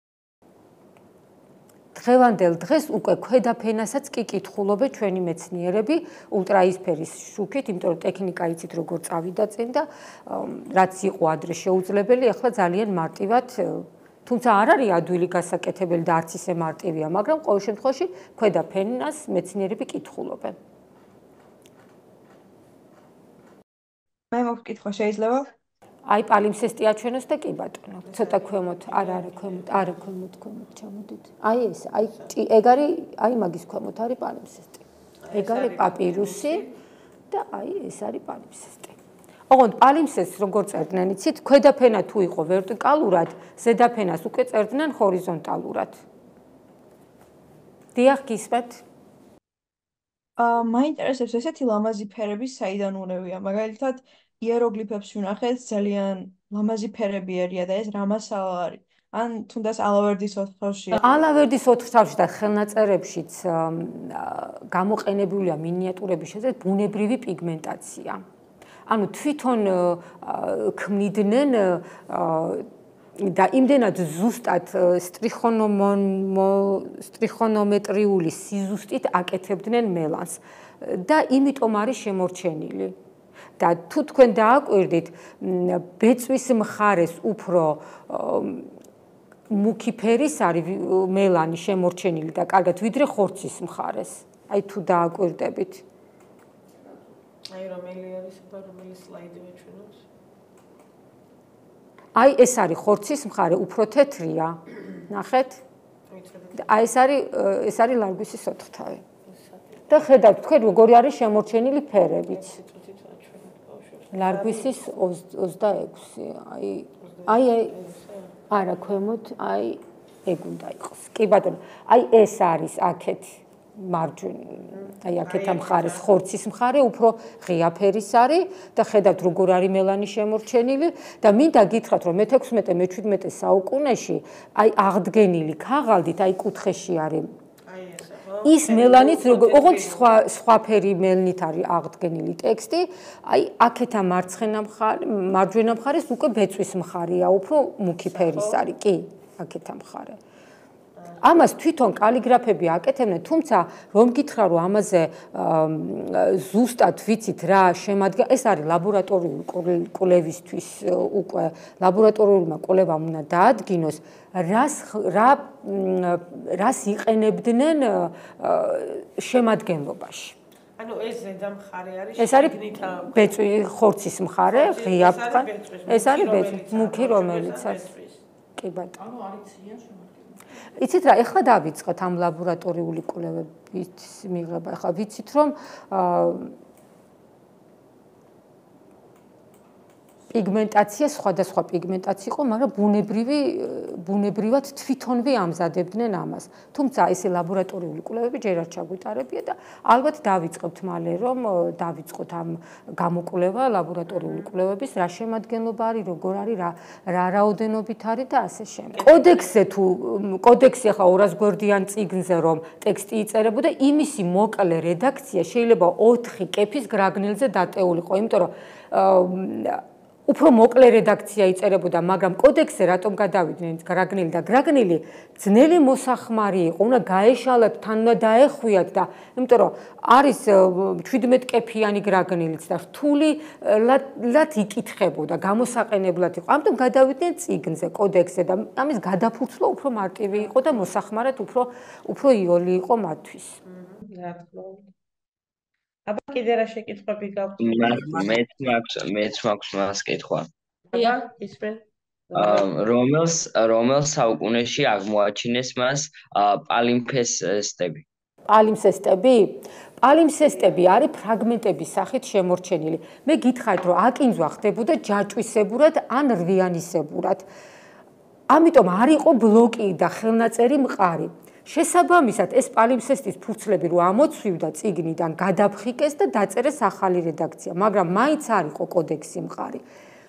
დღევანდელ დღეს უკვე ქვედაფენასაც კი კითხულობენ ჩვენი მეცნიერები ულტრაისფერის შუქით, იმიტომ რომ ტექნიკა იცით როგორ წავიდა წინ და რაც იყო ადრე შეუძლებელი, ახლა ძალიან მარტივად, თუმცა არ არის ადვილი გასაკეთებელი და არც ისე მარტივია, მაგრამ ყოველ შემთხვევაში ქვედაფენას მეცნიერები კითხულობენ. მე მოვკითხო შეიძლება? აი პალიმსესტი აჩვენოს და კი ბატონო, ცოტა ქვემოთ, არა, არა, ქვემოთ, არა, ქვემოთ, ქვემოთ ჩამოდით. აი ეს, აი ეგ არის, აი მაგის ქვემოთ არის პალიმსესტი. ეგ არის პაპირუსი და აი ეს არის პალიმსესტი. ოღონდ პალიმსესტს როგორ წერდნენ, იცით, ქვედაფენა თუ იყო ვერტიკალურად, ზედაფენას უკვე წერდნენ ჰორიზონტალურად. დიახ, გისმენთ? აა მაინტერესებს ესეთი ლამაზი ფერები საიდან უნევია, მაგალითად იეროგლიფებს ვნახეთ, ძალიან ლამაზი ფერები ერია და ეს რა მასალა არის? ან თუნდაც ალავერდის ოთხთავშია? ალავერდის ოთხთავში და ხელნაწერებშიც გამოყენებულია მინიატურების შესახებ ბუნებრივი პიგმენტაცია. ანუ თვითონ ქმნიდნენ და იმდენად ზუსტად სტრიხონომეტრიული სიზუსტით აკეთებდნენ მელანს და იმიტომ არის შემორჩენილი. და თუ თქვენ დააკვირდით, ბეწვის მხარეს უფრო მუქი ფერის არის მელანი შემორჩენილი და კარგად ვიდრე ხორცის მხარეს. აი თუ დააკვირდებით. აი რომელი არის და რომელი სლაიდი ვეჩვენოთ? აი ეს არის ხორცის მხარე, უფრო თეთრია. ნახეთ? აი ეს არის ეს არის ლარგვისის ოთხთავი. და ხედავთ თქვენ როგორი არის შემორჩენილი ფერებიც. ლარგვისის ოცდაექვსი, აი აი არა ქვემოთ, აი ეგ უნდა იყოს. კი ბატონო, აი ეს არის აქეთ მარჯვენა, აი აქეთ ამ მხარეს ხორცის მხარე, უფრო ღია ფერის არის და ხედავთ როგორ არის მელანი შემორჩენილი და მინდა გითხრათ, რომ მეთექვსმეტე მეჩვიდმეტე საუკუნეში აი აღდგენილი ქაღალდით, აი კუთხეში არის ის მელანიც როგორ ოღონდ სხვა სხვა ფერი მელნით არის აღდგენილი ტექსტი, აი აქეთა მარცხენა მხარე, მარჯვენა მხარეს უკვე ბეწვის მხარეა, უფრო მუქი ფერის არის, კი, აქეთა მხარე. ამას თვითონ კალიგრაფები აკეთებდნენ, თუმცა რომ გითხრა რომ ამაზე ზუსტად ვიცით რა შემადგენა, ეს არის ლაბორატორიული კვლევისთვის უკვე ლაბორატორიულმა კვლევამ უნდა დაადგინოს, რას რა რას იყენებდნენ შემადგენლობაში. ანუ ეს ზედა მხარე არის ეს არის ბეწვი ხორცის მხარე, ღია მხარე, ეს არის ბეწვი, მუქი რომელიც არის. კი ბატონო. ანუ არის ციან იცით რა, ეხლა დავიწყეთ ამ ლაბორატორიული კვლევების მიღება. ეხლა ვიცით რომ პიგმენტაცია სხვადასხვა პიგმენტაცია იყო, მაგრამ ბუნებრივი ბუნებრივად თვითონვე ამზადებდნენ ამას. თუმცა ესე ლაბორატორიული კვლევები ჯერ არ ჩაგვიტარებია და ალბათ დავიწყებთ მალე, რომ დავიწყოთ ამ გამოკვლევა ლაბორატორიული კვლევების, რა შემადგენლობა არის, როგორ არის, რა რა რაოდენობით არის და ასე შემდეგ. კოდექსზე თუ კოდექსი ახლა ორას გვერდიან წიგნზე რომ ტექსტი იწერებოდა, იმისი მოკლე რედაქცია შეიძლება ოთხი კეფის გრაგნილზე დატეულიყო, იმიტომ რომ უფრო მოკლე რედაქცია იწერებოდა, მაგრამ კოდექსზე რატომ გადავიდნენ გრაგნილი და გრაგნილი ძნელი მოსახმარი იყო, უნდა გაეშალათ, თან უნდა დაეხვიათ და იმიტომ რომ არის ჩვიდმეტ კეფიანი გრაგნილიც და რთული ლად იკითხებოდა, გამოსაყენებლად იყო. ამიტომ გადავიდნენ წიგნზე, კოდექსზე და ამის გადაფურცლო უფრო მარტივი იყო და მოსახმარად უფრო უფრო იოლი იყო მათთვის. რა თქმა უნდა. აბა კიდე რა შეკითხვები გაქვთ? მეც მაქვს მეც მაქვს მას კითხვა. აბა ისმენ. რომელს რომელ საუკუნეში აღმოაჩინეს მას პალიმფესტები? პალიმფესტები? პალიმფესტები არის ფრაგმენტების სახით შემორჩენილი. მე გითხარით, რომ აკინძვა ხდებოდა ჯაჭვისებურად ან რვიანისებურად. ამიტომ არ იყო ბლოკი და ხელნაწერი მყარი. შესაბამისად, ეს პალიმფესტის ფურცლები რო ამოცვივდა წიგნიდან, გადაფხიკეს და დაწერეს ახალი რედაქცია, მაგრამ მაინც არ იყო კოდექსი მყარი.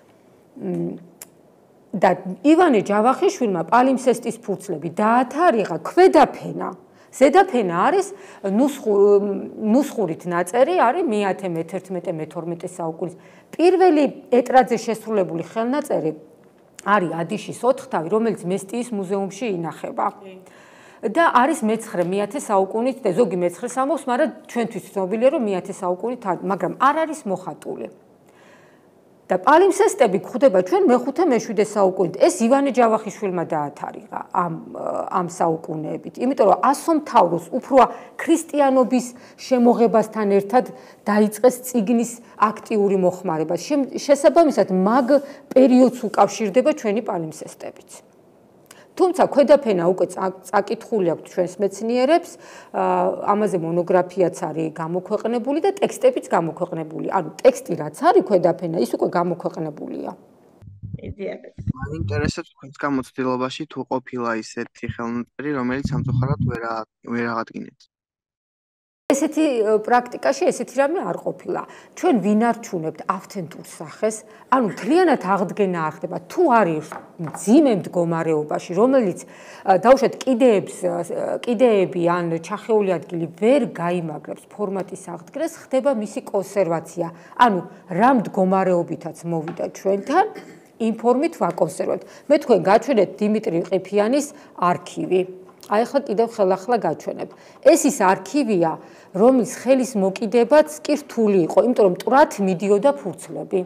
და ივანე ჯავახიშვილმა პალიმფესტის ფურცლები დაათარიღა ქვედაფენა. ზედაფენა არის ნუსხურით ნაწერი, არის მეათე, მეთერთმეტე, მეთორმეტე საუკუნის. პირველი ეტრაძე შესრულებული ხელნაწერი არის ადიშის ოთხთავი, რომელიც მესტიის მუზეუმში ინახება. და არის მეცხრე მეათე საუკუნით და ზოგი მეცხრე სამოხს, მაგრამ ჩვენთვის ცნობილია, რომ მეათე საუკუნით, მაგრამ არ არის მოხატული. და პალიმფესტები გვხვდება ჩვენ მეხუთე მეშვიდე საუკუნით. ეს ივანე ჯავახიშვილმა დაათარიღა ამ ამ საუკუნეებით. იმიტომ რომ ასომთავროს უფრო ქრისტიანობის შემოღებასთან ერთად დაიწყეს წიგნის აქტიური მოხმარება. შესაბამისად, მაგ პერიოდს უკავშირდება ჩვენი პალიმფესტებიც. თუმცა ქვედაფენა უკვე წაკითხული აქვს ჩვენს მეცნიერებს, ამაზე მონოგრაფიაც არის გამოქვეყნებული და ტექსტებიც გამოქვეყნებული. ანუ ტექსტი რაც არის ქვედაფენა, ის უკვე გამოქვეყნებულია. მაინტერესებს თქვენს გამოცდილებაში თუ ყოფილა ისეთი ხელნაწერი, რომელიც სამწუხაროდ ვერ ვერ აღადგინეთ. ესეთი პრაქტიკაში ესეთი რამე არ ყოფილა. ჩვენ ვინარჩუნებთ ავთენტურ სახეს, ანუ მთლიანად აღდგენა არ ხდება. თუ არის მძიმე მდგომარეობაში, რომელიც დაუშვათ კიდეებს, კიდეები ან ჩახეული ადგილი ვერ გაიმაგრებს ფორმატის აღდგენას, ხდება მისი კონსერვაცია. ანუ რა მდგომარეობითაც მოვიდა ჩვენთან, იმ ფორმით ვაკონსერვებთ. მე თქვენ გაჩვენეთ დიმიტრი ყიფიანის არქივი. აი ახლა კიდევ ხელახლა გაჩვენებ. ეს ის არქივია, რომლის ხელის მოკიდებაც კი რთული იყო, იმიტომ რომ მტრად მიდიოდა ფურცლები.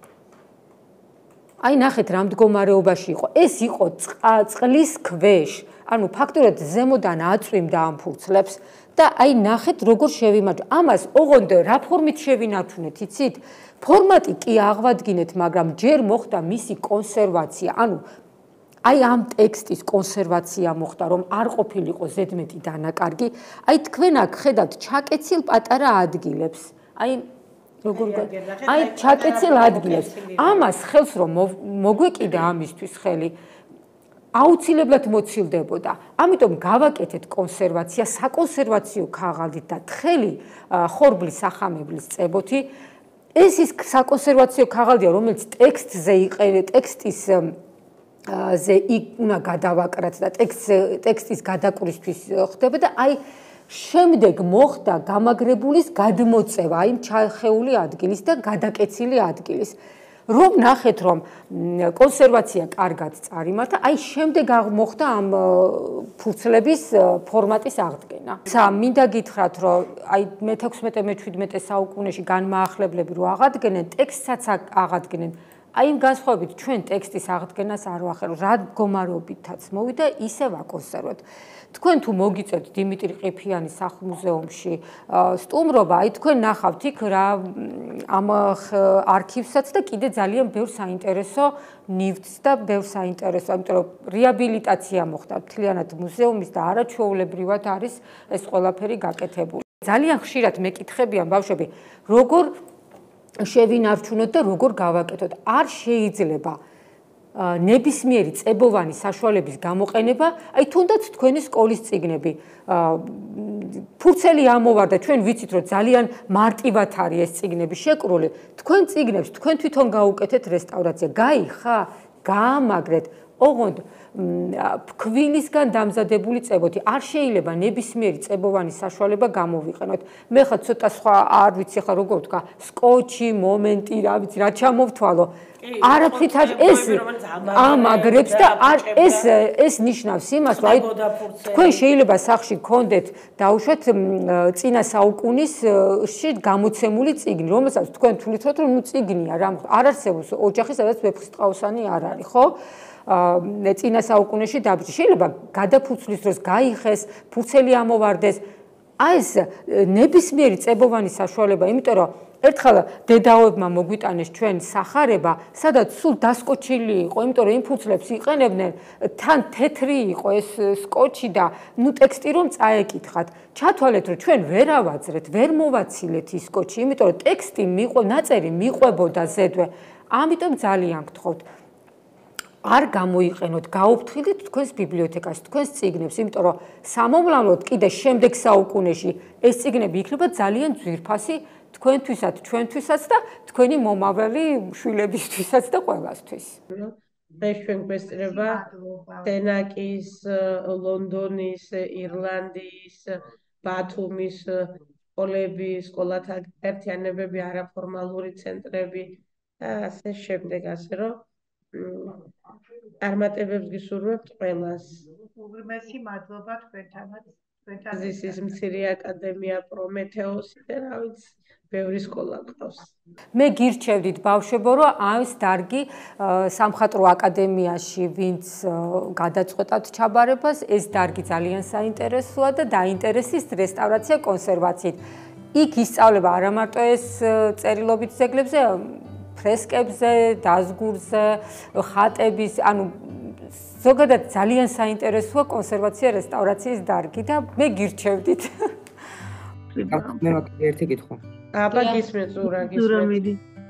აი ნახეთ რა მდგომარეობაში იყო. ეს იყო წყლის ქვეშ, ანუ ფაქტურად ზემოდან აწვიმდა ამ ფურცლებს და აი ნახეთ როგორ შევიმარჯვე. ამას ოღონდ რა ფორმით შევინარჩუნეთ, იცით? ფორმატი კი აღვადგინეთ, მაგრამ ჯერ მოხდა მისი კონსერვაცია, ანუ აი ამ ტექსტის კონსერვაცია მოხდა, რომ არ ყოფილიყო ზედმეტი დანაკარგი. აი თქვენ აქ ხედავთ ჩაკეცილ პატარა ადგილებს. აი როგორ აი ჩაკეცილ ადგილებს. ამას ხელს რომ მოგვეკიდა ამისთვის ხელი, აუცილებლად მოცილდებოდა. ამიტომ გავაკეთეთ კონსერვაცია საკონსერვაციო ქაღალდით და თხელი ხორბლის სახამებლის წებოთი. ეს ის საკონსერვაციო ქაღალდია, რომელიც ტექსტზე იყენე, ტექსტის ზე უნდა გადავაკრათ და ტექსტის გადაკვირისთვის ხდება და აი შემდეგ მოხდა გამაგრებულის გადმოწევა აი ჩახეული ადგილის და გადაკეცილი ადგილის. რომ ნახეთ რომ კონსერვაცია კარგად წარიმართა, აი შემდეგ მოხდა ამ ფურცლების ფორმატის აღდგენა. მინდა გითხრათ რომ აი მეთექვსმეტე მეჩვიდმეტე საუკუნეში განმაახლებლები რო აღადგენენ, ტექსტსაც აღადგენენ. აი იმ განსხვავებით ჩვენ ტექსტის აღდგენას არ ვახერხებთ, რა მდგომარეობითაც მოვიდა, ისე ვაკონსერვებთ. თქვენ თუ მოგიწევთ დიმიტრი ყიფიანის სახლ-მუზეუმში სტუმრობა, აი თქვენ ნახავთ იქ რა ამ არქივსაც და კიდე ძალიან ბევრ საინტერესო ნივთს და ბევრ საინტერესო, იმიტომ რომ რეაბილიტაცია მოხდა მთლიანად მუზეუმის და არაჩვეულებრივად არის ეს ყველაფერი გაკეთებული. ძალიან ხშირად მეკითხებიან ბავშვები, როგორ შევინარჩუნოთ და როგორ გავაკეთოთ. არ შეიძლება ნებისმიერი წებოვანი საშუალების გამოყენება, აი თუნდაც თქვენი სკოლის წიგნები. ფურცელი ამოვარდა, ჩვენ ვიცით, რომ ძალიან მარტივად არის ეს წიგნები შეკრული. თქვენ წიგნებს თქვენ თვითონ გაუკეთეთ რესტავრაცია. გაიხა, გაამაგრეთ. ოღონდ ფქვილისგან დამზადებული წებოთი არ შეიძლება ნებისმიერი წებოვანი საშუალება გამოვიყენოთ. მე ხა ცოტა სხვა არ ვიცი ხა როგორ ვთქვა, სკოჩი, მომენტი, რა ვიცი, რა ჩამოვთვალო. არაფრით ეს ამაგრებს და არ ეს ეს ნიშნავს იმას, რომ აი თქვენ შეიძლება სახში გქონდეთ დაუშვათ წინა საუკუნისში გამოცემული წიგნი, რომელსაც თქვენ თulit რომ ნუ წიგნია რა, არ არსებობს ოჯახი, სადაც ვეფხისტყაოსანი არ არის, ხო? წინა საუკუნეში დაბჭი. შეიძლება გადაფუცლის დროს გაიხეს, ფურცელი ამოვარდეს. აი ეს ნებისმიერი წებოვანი საშუალება, იმიტომ რომ ერთხელ დედაოებმა მოგვიტანეს ჩვენ სახარება, სადაც სულ დასკოჩილი იყო, იმიტომ რომ იმ ფურცლებს იყენებდნენ, თან თეთრი იყო ეს სკოჩი და ნუ ტექსტი რომ წაეკითხათ. ჩათვალეთ, რომ ჩვენ ვერ ავაძრეთ, ვერ მოვაცილეთ ის სკოჩი, იმიტომ რომ ტექსტი მიყვე, ნაწერი მიყვებოდა ზედვე. ამიტომ ძალიან გთხოვთ არ გამოიყენოთ, გაუფრთხილდით თქვენს ბიბლიოთეკას, თქვენს წიგნებს, იმიტომ რომ სამომავლოდ კიდე შემდეგ საუკუნეში ეს წიგნები იქნება ძალიან ძვირფასი თქვენთვისაც, ჩვენთვისაც და თქვენი მომავალი შვილებისთვისაც და ყველასთვის. დღეს ჩვენ გვესწრება დენაკის, ლონდონის, ირლანდიის, ბათუმის სკოლები, სკოლათა ერთიანებები, არაფორმალური ცენტრები და ასე შემდეგ, ასე რომ წარმატებებს გისურვებთ ყველას. უღრმესი მადლობა თქვენთანაც. ზისის მცირე აკადემია პრომეთეოსი და რა ვიცი, ბევრი სკოლა ყავს. მე გირჩევდით ბავშვებო, რომ ამის დარგი სამხატვრო აკადემიაში ვინც გადაწყვეტავთ ჩაბარებას, ეს დარგი ძალიან საინტერესოა და დაინტერესის რესტავრაცია კონსერვაციით. იქ ისწავლება არა მარტო ეს წერილობით ძეგლებზე, ფრესკებზე, დაზგურზე, ხატების, ანუ ზოგადად ძალიან საინტერესოა კონსერვაცია რესტავრაციის დარგი და მე გირჩევდით. მე მაქვს ერთი კითხვა. აბა გისმენთ, ზურა გისმენთ.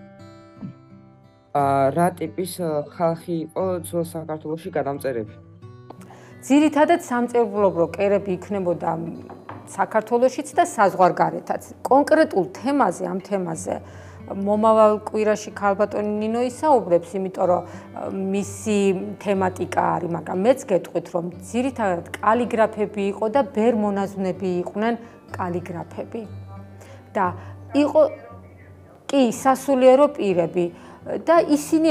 აა რა ტიპის ხალხი იყო ძველ საქართველოში გადამწერები? ძირითადად სამწერლობრო კერები იქნებოდა საქართველოშიც და საზღვარგარეთაც. კონკრეტულ თემაზე, ამ თემაზე მომავალ კვირაში ქალბატონი ნინო ისაუბრებს, იმიტომ რომ მისი თემატიკა არის, მაგრამ მეც გეტყვით, რომ ძირითადად კალიგრაფები იყო და ბერ მონაზვნები იყვნენ კალიგრაფები. და იყო კი სასულიერო პირები და ისინი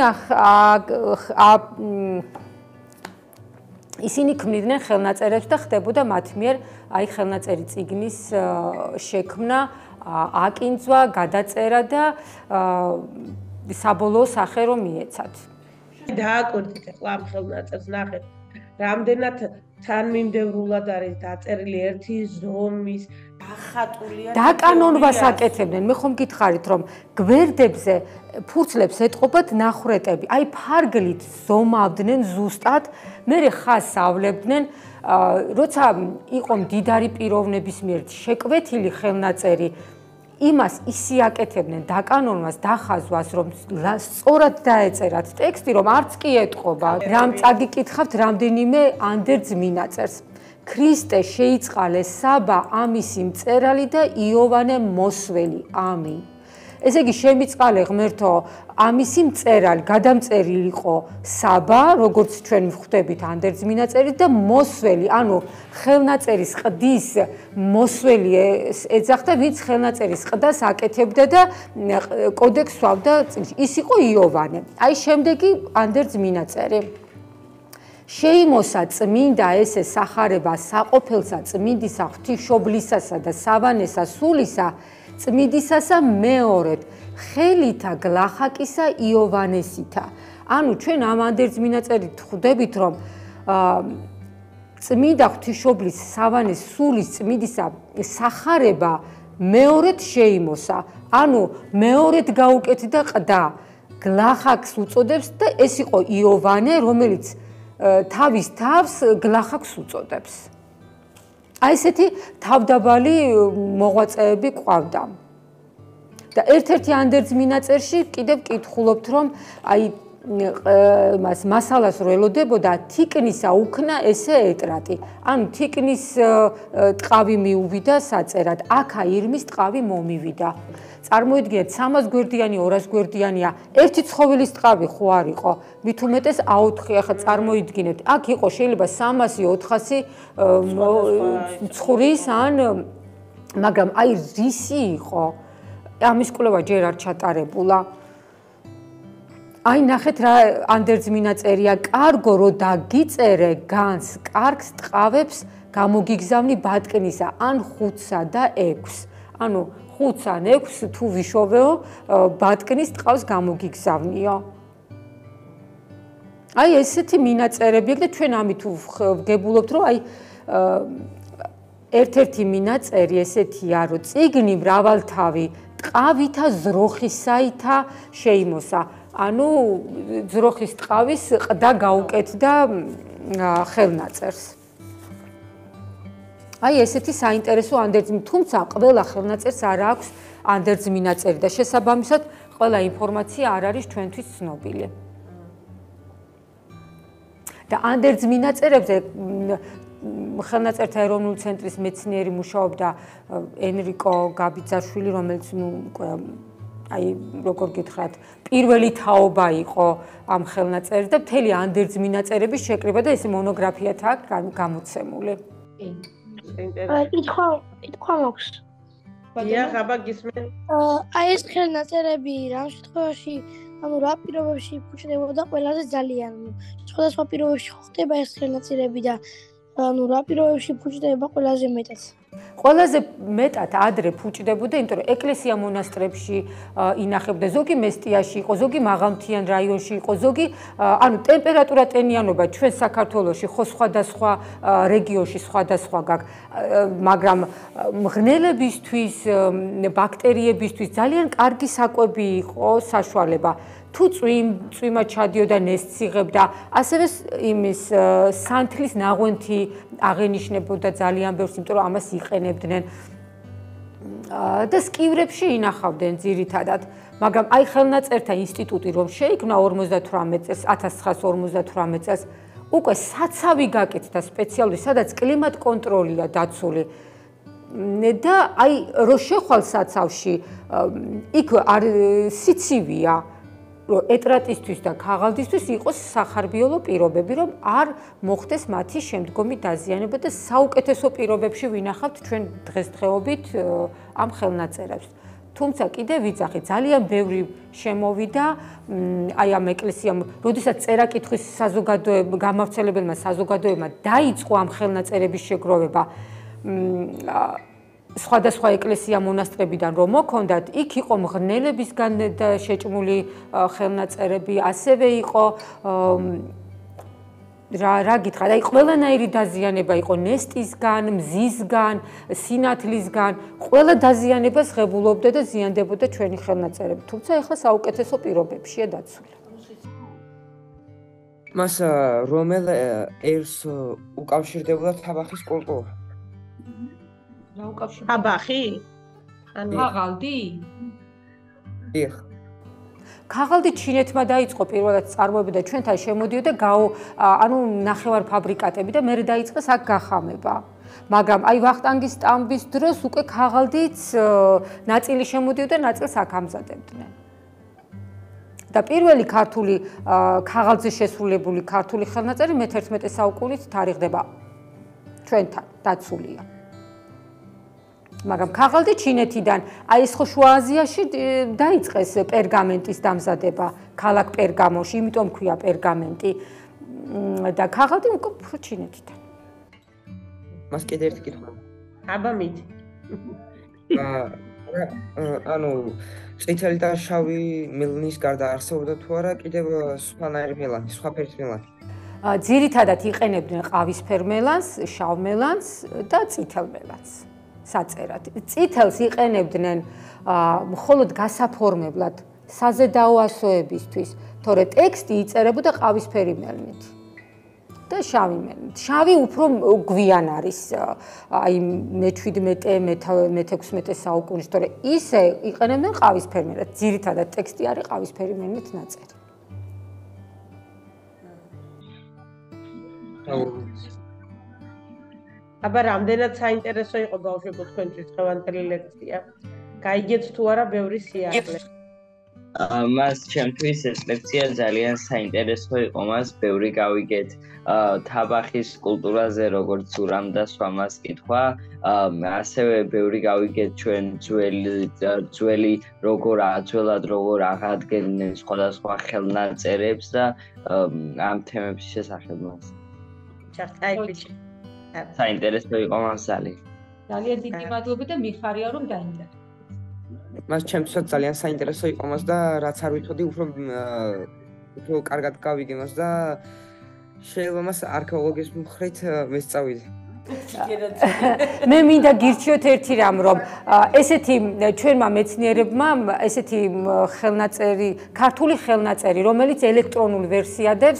ისინი ქმნიდნენ ხელნაწერებს და ხდებოდა მათ მიერ აი ხელნაწერი წიგნის შექმნა, აკინძვა, გადაწერა და საბოლოო სახე რომ მიეცათ. დააკვირდით ახლა ამ ხელნაწერს ნახეთ. რამდენად თანმიმდევრულად არის დაწერილი ერთი ზომის, დახატულია. დაკანონვას აკეთებდნენ. მე ხომ გითხარით რომ გვერდებზე ფურცლებს ეტყობათ ნახრეტები. აი ფარგლით ზომავდნენ ზუსტად, მერე ხაზს ავლებდნენ. როცა იყო მდიდარი პიროვნების მიერ შეკვეთილი ხელნაწერი, იმას ისე აკეთებდნენ დაკანონვას, დახაზვას, რომ სწორად დაეწერათ ტექსტი, რომ არც კი ეტყობა, რამ წაგიკითხავთ რამდენიმე ანდერძ მინაწერს. ქრისტე შეიწყალე საბა ამისი მწერალი და იოვანე მოსველი. ამინ. ესე იგი შემიწყალე ღმერთო ამისი მწერალი, გადამწერილი იყო საბა, როგორც ჩვენ ვხვდებით ანდერძ მინაწერით და მოსველი, ანუ ხელნაწერის ყდის მოსველი ეძახდა, ვინც ხელნაწერის ყდას აკეთებდა და კოდექსს სვავდა. ის იყო იოვანე. აი შემდეგი ანდერძ მინაწერი. შეიმოსა წმინდა ესე სახარება საყოფელსა წმინდისა ღვთისმშობლისასა და სავანესა სულისა წმინდისასა მეორედ ხელითა გლახაკისა იოვანესითა. ანუ ჩვენ ამ ანდერძ მინაწერით ხვდებით, რომ წმინდა ღვთისმშობლის სავანეს სულის წმინდისა სახარება მეორედ შეიმოსა. ანუ მეორედ გაუკეთდა ყდა. გლახაკს უწოდებს და ეს იყო იოვანე, რომელიც თავის თავს გლახაკს უწოდებს. აი ესეთი თავდაბალი მოღვაწეები ყავდა. და ერთ-ერთი ანდერძ მინაწერში კიდევ კითხულობთ, რომ აი მას მასალას რო ელოდებოდა თიკნისა უქნა ესე ეტრატი. ანუ თიკნის ტყავი მიუვიდა საწერად, აქა ირმის ტყავი მომივიდა. წარმოიდგინეთ, სამას გვერდიანი, ორას გვერდიანია, ერთი ცხოველის ტყავი ხო არ იყო? მით უმეტეს აოთხი, ახლა წარმოიდგინეთ, აქ იყო შეიძლება სამასი, ოთხასი ცხვრის ან მაგრამ აი რისი იყო? ამის კვლევა ჯერ არ ჩატარებულა. აი ნახეთ რა ანდერძ მინაწერია, კარგო რო დაგიწერე განს, კარგს ტყავებს გამოგიგზავნი ბატკნისა, ან ხუთსა და ექვსს. ანუ ხუთს ან ექვსს თუ ვიშოვეო, ბატკნის ტყავს გამოგიგზავნიო. აი ესეთი მინაწერები აქვს და ჩვენ ამით ვგებულობთ, რომ აი ერთ-ერთი მინაწერი ესეთია, რომ წიგნი მრავალთავი ტყავითა ზროხისაითა შეიმოსა. ანუ ზროხის ტყავის ყდა გაუკეთდა ხელნაწერს. აი ესეთი საინტერესო ანდერძი, თუმცა ყველა ხელნაწერს არ აქვს ანდერძ მინაწერი და შესაბამისად ყველა ინფორმაცია არ არის ჩვენთვის ცნობილი. და ანდერძ მინაწერებზე ხელნაწერთა ეროვნული ცენტრის მეცნიერი მუშაობდა ენრიკო გაბიძაშვილი, რომელიც ნუ აი როგორ გითხრათ, პირველი თაობა იყო ამ ხელნაწერს და მთელი ანდერძ მინაწერების შეკრება და ეს მონოგრაფიათ აქვს გამოცემული. კითხვა კითხვა მაქვს. დიახ, აბა გისმენ. აი ეს ხელნაწერები რამ შემთხვევაში, ანუ რა პირობებში ფუჭდებოდა ყველაზე ძალიან? სხვადასხვა პირობებში ხდება ეს ხელნაწერები და ანუ რა პირობებში ფუჭდება ყველაზე მეტად? ყველაზე მეტად ადრე ფუჭდებოდა, იმიტომ რომ ეკლესია მონასტრებში ინახებდა, ზოგი მესტიაში იყო, ზოგი მაღალმთიან რაიონში იყო, ზოგი ანუ ტემპერატურა ტენიანობა ჩვენ საქართველოში ხო სხვადასხვა რეგიონში სხვადასხვა გაქვს, მაგრამ მღრღნელებისთვის, ბაქტერიებისთვის ძალიან კარგი საკვები იყო საშუალება. თუ წვიმა ჩადიოდა ნესტს იღებდა, ასევე იმის სანთლის ნაღვენთი აღენიშნებოდა ძალიან ბევრს, იმიტომ რომ ამას იყენებდნენ. და სკივრებში ინახავდნენ ძირითადად, მაგრამ აი ხელნაწერთა ინსტიტუტი რომ შეიქმნა ორმოცდათვრამეტ წელს, ათას ცხრაას ორმოცდათვრამეტ წელს, უკვე საცავი გაკეთდა სპეციალური, სადაც კლიმატ კონტროლია დაცული. და აი რო შეხვალ საცავში, იქ სიცივია რომ ეტრატისთვის და ქაღალდისთვის იყოს სახარბიელო პირობები, რომ არ მოხდეს მათი შემდგომი დაზიანება და საუკეთესო პირობებში ვინახავთ ჩვენ დღესდღეობით ამ ხელნაწერებს. თუმცა კიდევ ვიძახი, ძალიან ბევრი შემოვიდა აი ამ ეკლესიამ, როდესაც წერა-კითხვის საზოგადოება, გამავრცელებელმა საზოგადოებმა დაიწყო ამ ხელნაწერების შეგროვება, სხვადასხვა ეკლესია მონასტრებიდან რომ მოქონდათ, იქ იყო მღრღნელებისგან შეჭმული ხელნაწერები, ასევე იყო რა რა გითხრათ, აი ყველანაირი დაზიანება იყო ნესტისგან, მზისგან, სინათლისგან, ყველა დაზიანებას ღებულობდა და ზიანდებოდა ჩვენი ხელნაწერები, თუმცა ეხლა საუკეთესო პირობებშია დაცული. მას რომელ ერს უკავშირდებოდა თაბახის კულტურა? აბახი? ანუ ქაღალდი? დიახ. ქაღალდი ჩინეთმა დაიწყო პირველად წარმოება და ჩვენთან შემოდიოდა გაო ანუ ნახევარ ფაბრიკატები და მერე დაიწყეს აქ გახამება. მაგრამ აი ვახტანგის სტამბის დროს უკვე ქაღალდიც ნაწილი შემოდიოდა, ნაწილს აქ ამზადებდნენ. და პირველი ქართული ქაღალდზე შესრულებული ქართული ხელნაწერი მეთერთმეტე საუკუნით თარიღდება ჩვენთან დაცულია. მაგრამ ქაღალდი ჩინეთიდან, აი ეს ხო შუა აზიაში დაიწყეს პერგამენტის დამზადება, ქალაქ პერგამოში, იმიტომ ქვია პერგამენტი და ქაღალდი უკვე ჩინეთიდან. მას კიდე ერთი კითხვა. აბა მით. ანუ წითელი და შავი მელნის გარდა არსებობდა თუ არა კიდევ სხვანაირი მელანი, სხვა ფერის მელანი? ძირითადად იყენებდნენ ყავისფერ მელანს, შავ მელანს და წითელ მელანს. საწერად. წითელს იყენებდნენ მხოლოდ გასაფორმებლად საზედაო ასოებისთვის, თორე ტექსტი იწერებოდა ყავისფერი მელნით. და შავი მელნით. შავი უფრო გვიან არის აი მეჩვიდმეტე მეთექვსმეტე საუკუნეში, თორე ისე იყენებდნენ ყავისფერმელად. ძირითადად ტექსტი არის ყავისფერი მელნით ნაწერი. აბა რამდენად საინტერესო იყო ბავშვებო თქვენთვის დღევანდელი ლექცია? გაიგეთ თუ არა ბევრი სიახლე? მას ჩემთვის ეს ლექცია ძალიან საინტერესო იყო, მას ბევრი გავიგეთ თაბახის კულტურაზე, როგორც ურამ და სხვა მას კითხვა, ასევე ბევრი გავიგეთ ჩვენ ძველი ძველი როგორ აძველად როგორ აღადგენდნენ სხვადასხვა ხელნაწერებს და ამ თემების შესახებ მას. ჩახტაი ბიჭი. საინტერესო იყო მას ძალიან. ძალიან დიდი მადლობა და მიხარია რომ დაინტერესდა. მას ჩემთვისაც ძალიან საინტერესო იყო მას და რაც არ ვიცოდი უფრო უფრო კარგად გავიგე მას და შეიძლება მას არქეოლოგიის მხრით მესწავიდე. მე მინდა გირჩიოთ ერთი რამ რომ ესეთი ჩვენმა მეცნიერებმა ესეთი ხელნაწერი ქართული ხელნაწერი რომელიც ელექტრონულ ვერსიადებს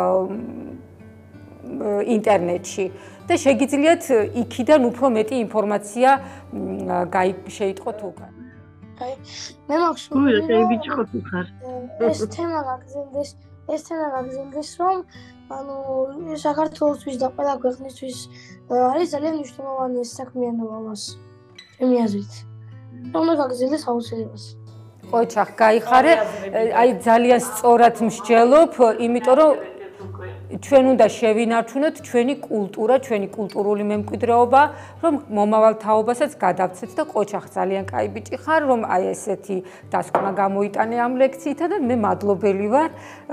ინტერნეტში და შეგიძლიათ იქიდან უფრო მეტი ინფორმაცია შეიტყოთ უკან. მე მაქვს ეს თემა გაგზელდეს ეს თემა გაგზელდეს რომ ანუ საქართველოსთვის და ყველა ქვეყნისთვის არის ძალიან მნიშვნელოვანი ეს საქმიანობა მას ჩემი აზრით. უნდა გაგზელდეს აუცილებლად. ყოჩახ გაიხარე აი ძალიან სწორად მსჯელობ იმიტომ რომ ჩვენ უნდა შევინარჩუნოთ ჩვენი კულტურა, ჩვენი კულტურული მემკვიდრეობა, რომ მომავალ თაობასაც გადავცეთ და ყოჩახ ძალიან კაი ბიჭი ხარ, რომ აი ესეთი დასკვნა გამოიტანე ამ ლექციითა და მე მადლობელი ვარ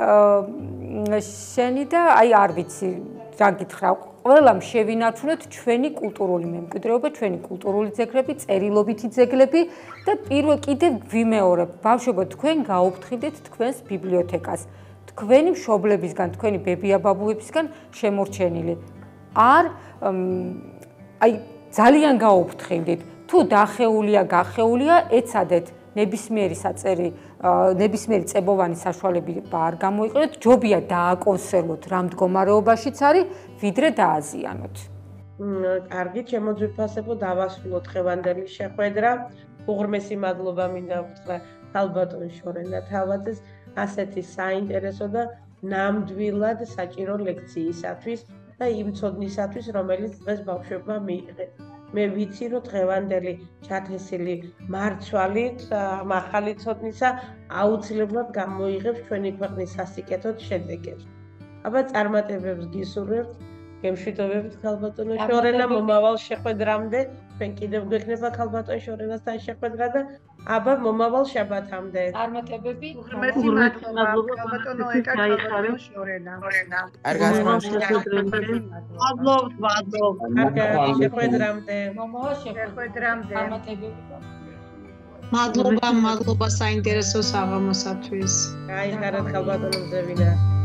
შენი და აი არ ვიცი რა გითხრა, ყველამ შევინარჩუნოთ ჩვენი კულტურული მემკვიდრეობა, ჩვენი კულტურული ძეგლები, წერილობითი ძეგლები და პირველ კიდევ ვიმეორებ, ბავშვებო თქვენ გაუფრთხილდეთ თქვენს ბიბლიოთეკას. თქვენი მშობლებისგან, თქვენი ბებია-ბაბუებისგან შემორჩენილი. არ აი ძალიან გაუფრთხილდით. თუ დახეულია, გახეულია, ეცადეთ ნებისმიერი საწერი, ნებისმიერი წებოვანი საშუალება არ გამოიყენოთ, ჯობია დააკონსერვოთ რა მდგომარეობაშიც არის, ვიდრე დააზიანოთ. კარგი, ჩემო ძვირფასებო, დავასრულოთ დღევანდელი შეხვედრა. უღრმესი მადლობა მინდა ვუთხრა ქალბატონ შორენა თავაძეს. ასეთი საინტერესო და ნამდვილად საჭირო ლექციისათვის და იმ ცოდნისათვის, რომელიც დღეს ბავშვებმა მიიღეს. მე ვიცი, რომ დღევანდელი ჩათესილი მარცვალი ახალი ცოდნისა აუცილებლად გამოიღებს ჩვენი ქვეყნის სასიკეთოდ შედეგებს. აბა წარმატებებს გისურვებთ, გემშვიდობებით ქალბატონო შორენა მომავალ შეხვედრამდე, ჩვენ კიდევ გვექნება ქალბატონ შორენასთან შეხვედრა და აბა მომავალ შაბათამდე. წარმატებები. უღრმესი მადლობა ქალბატონო ეკა ქალბატონო შორენა. მადლობთ, მადლობთ. შეხვედრამდე. მომავალ შეხვედრამდე. წარმატებები. მადლობა, მადლობა საინტერესო საღამოსათვის. გაიხარეთ ქალბატონო ზევინა.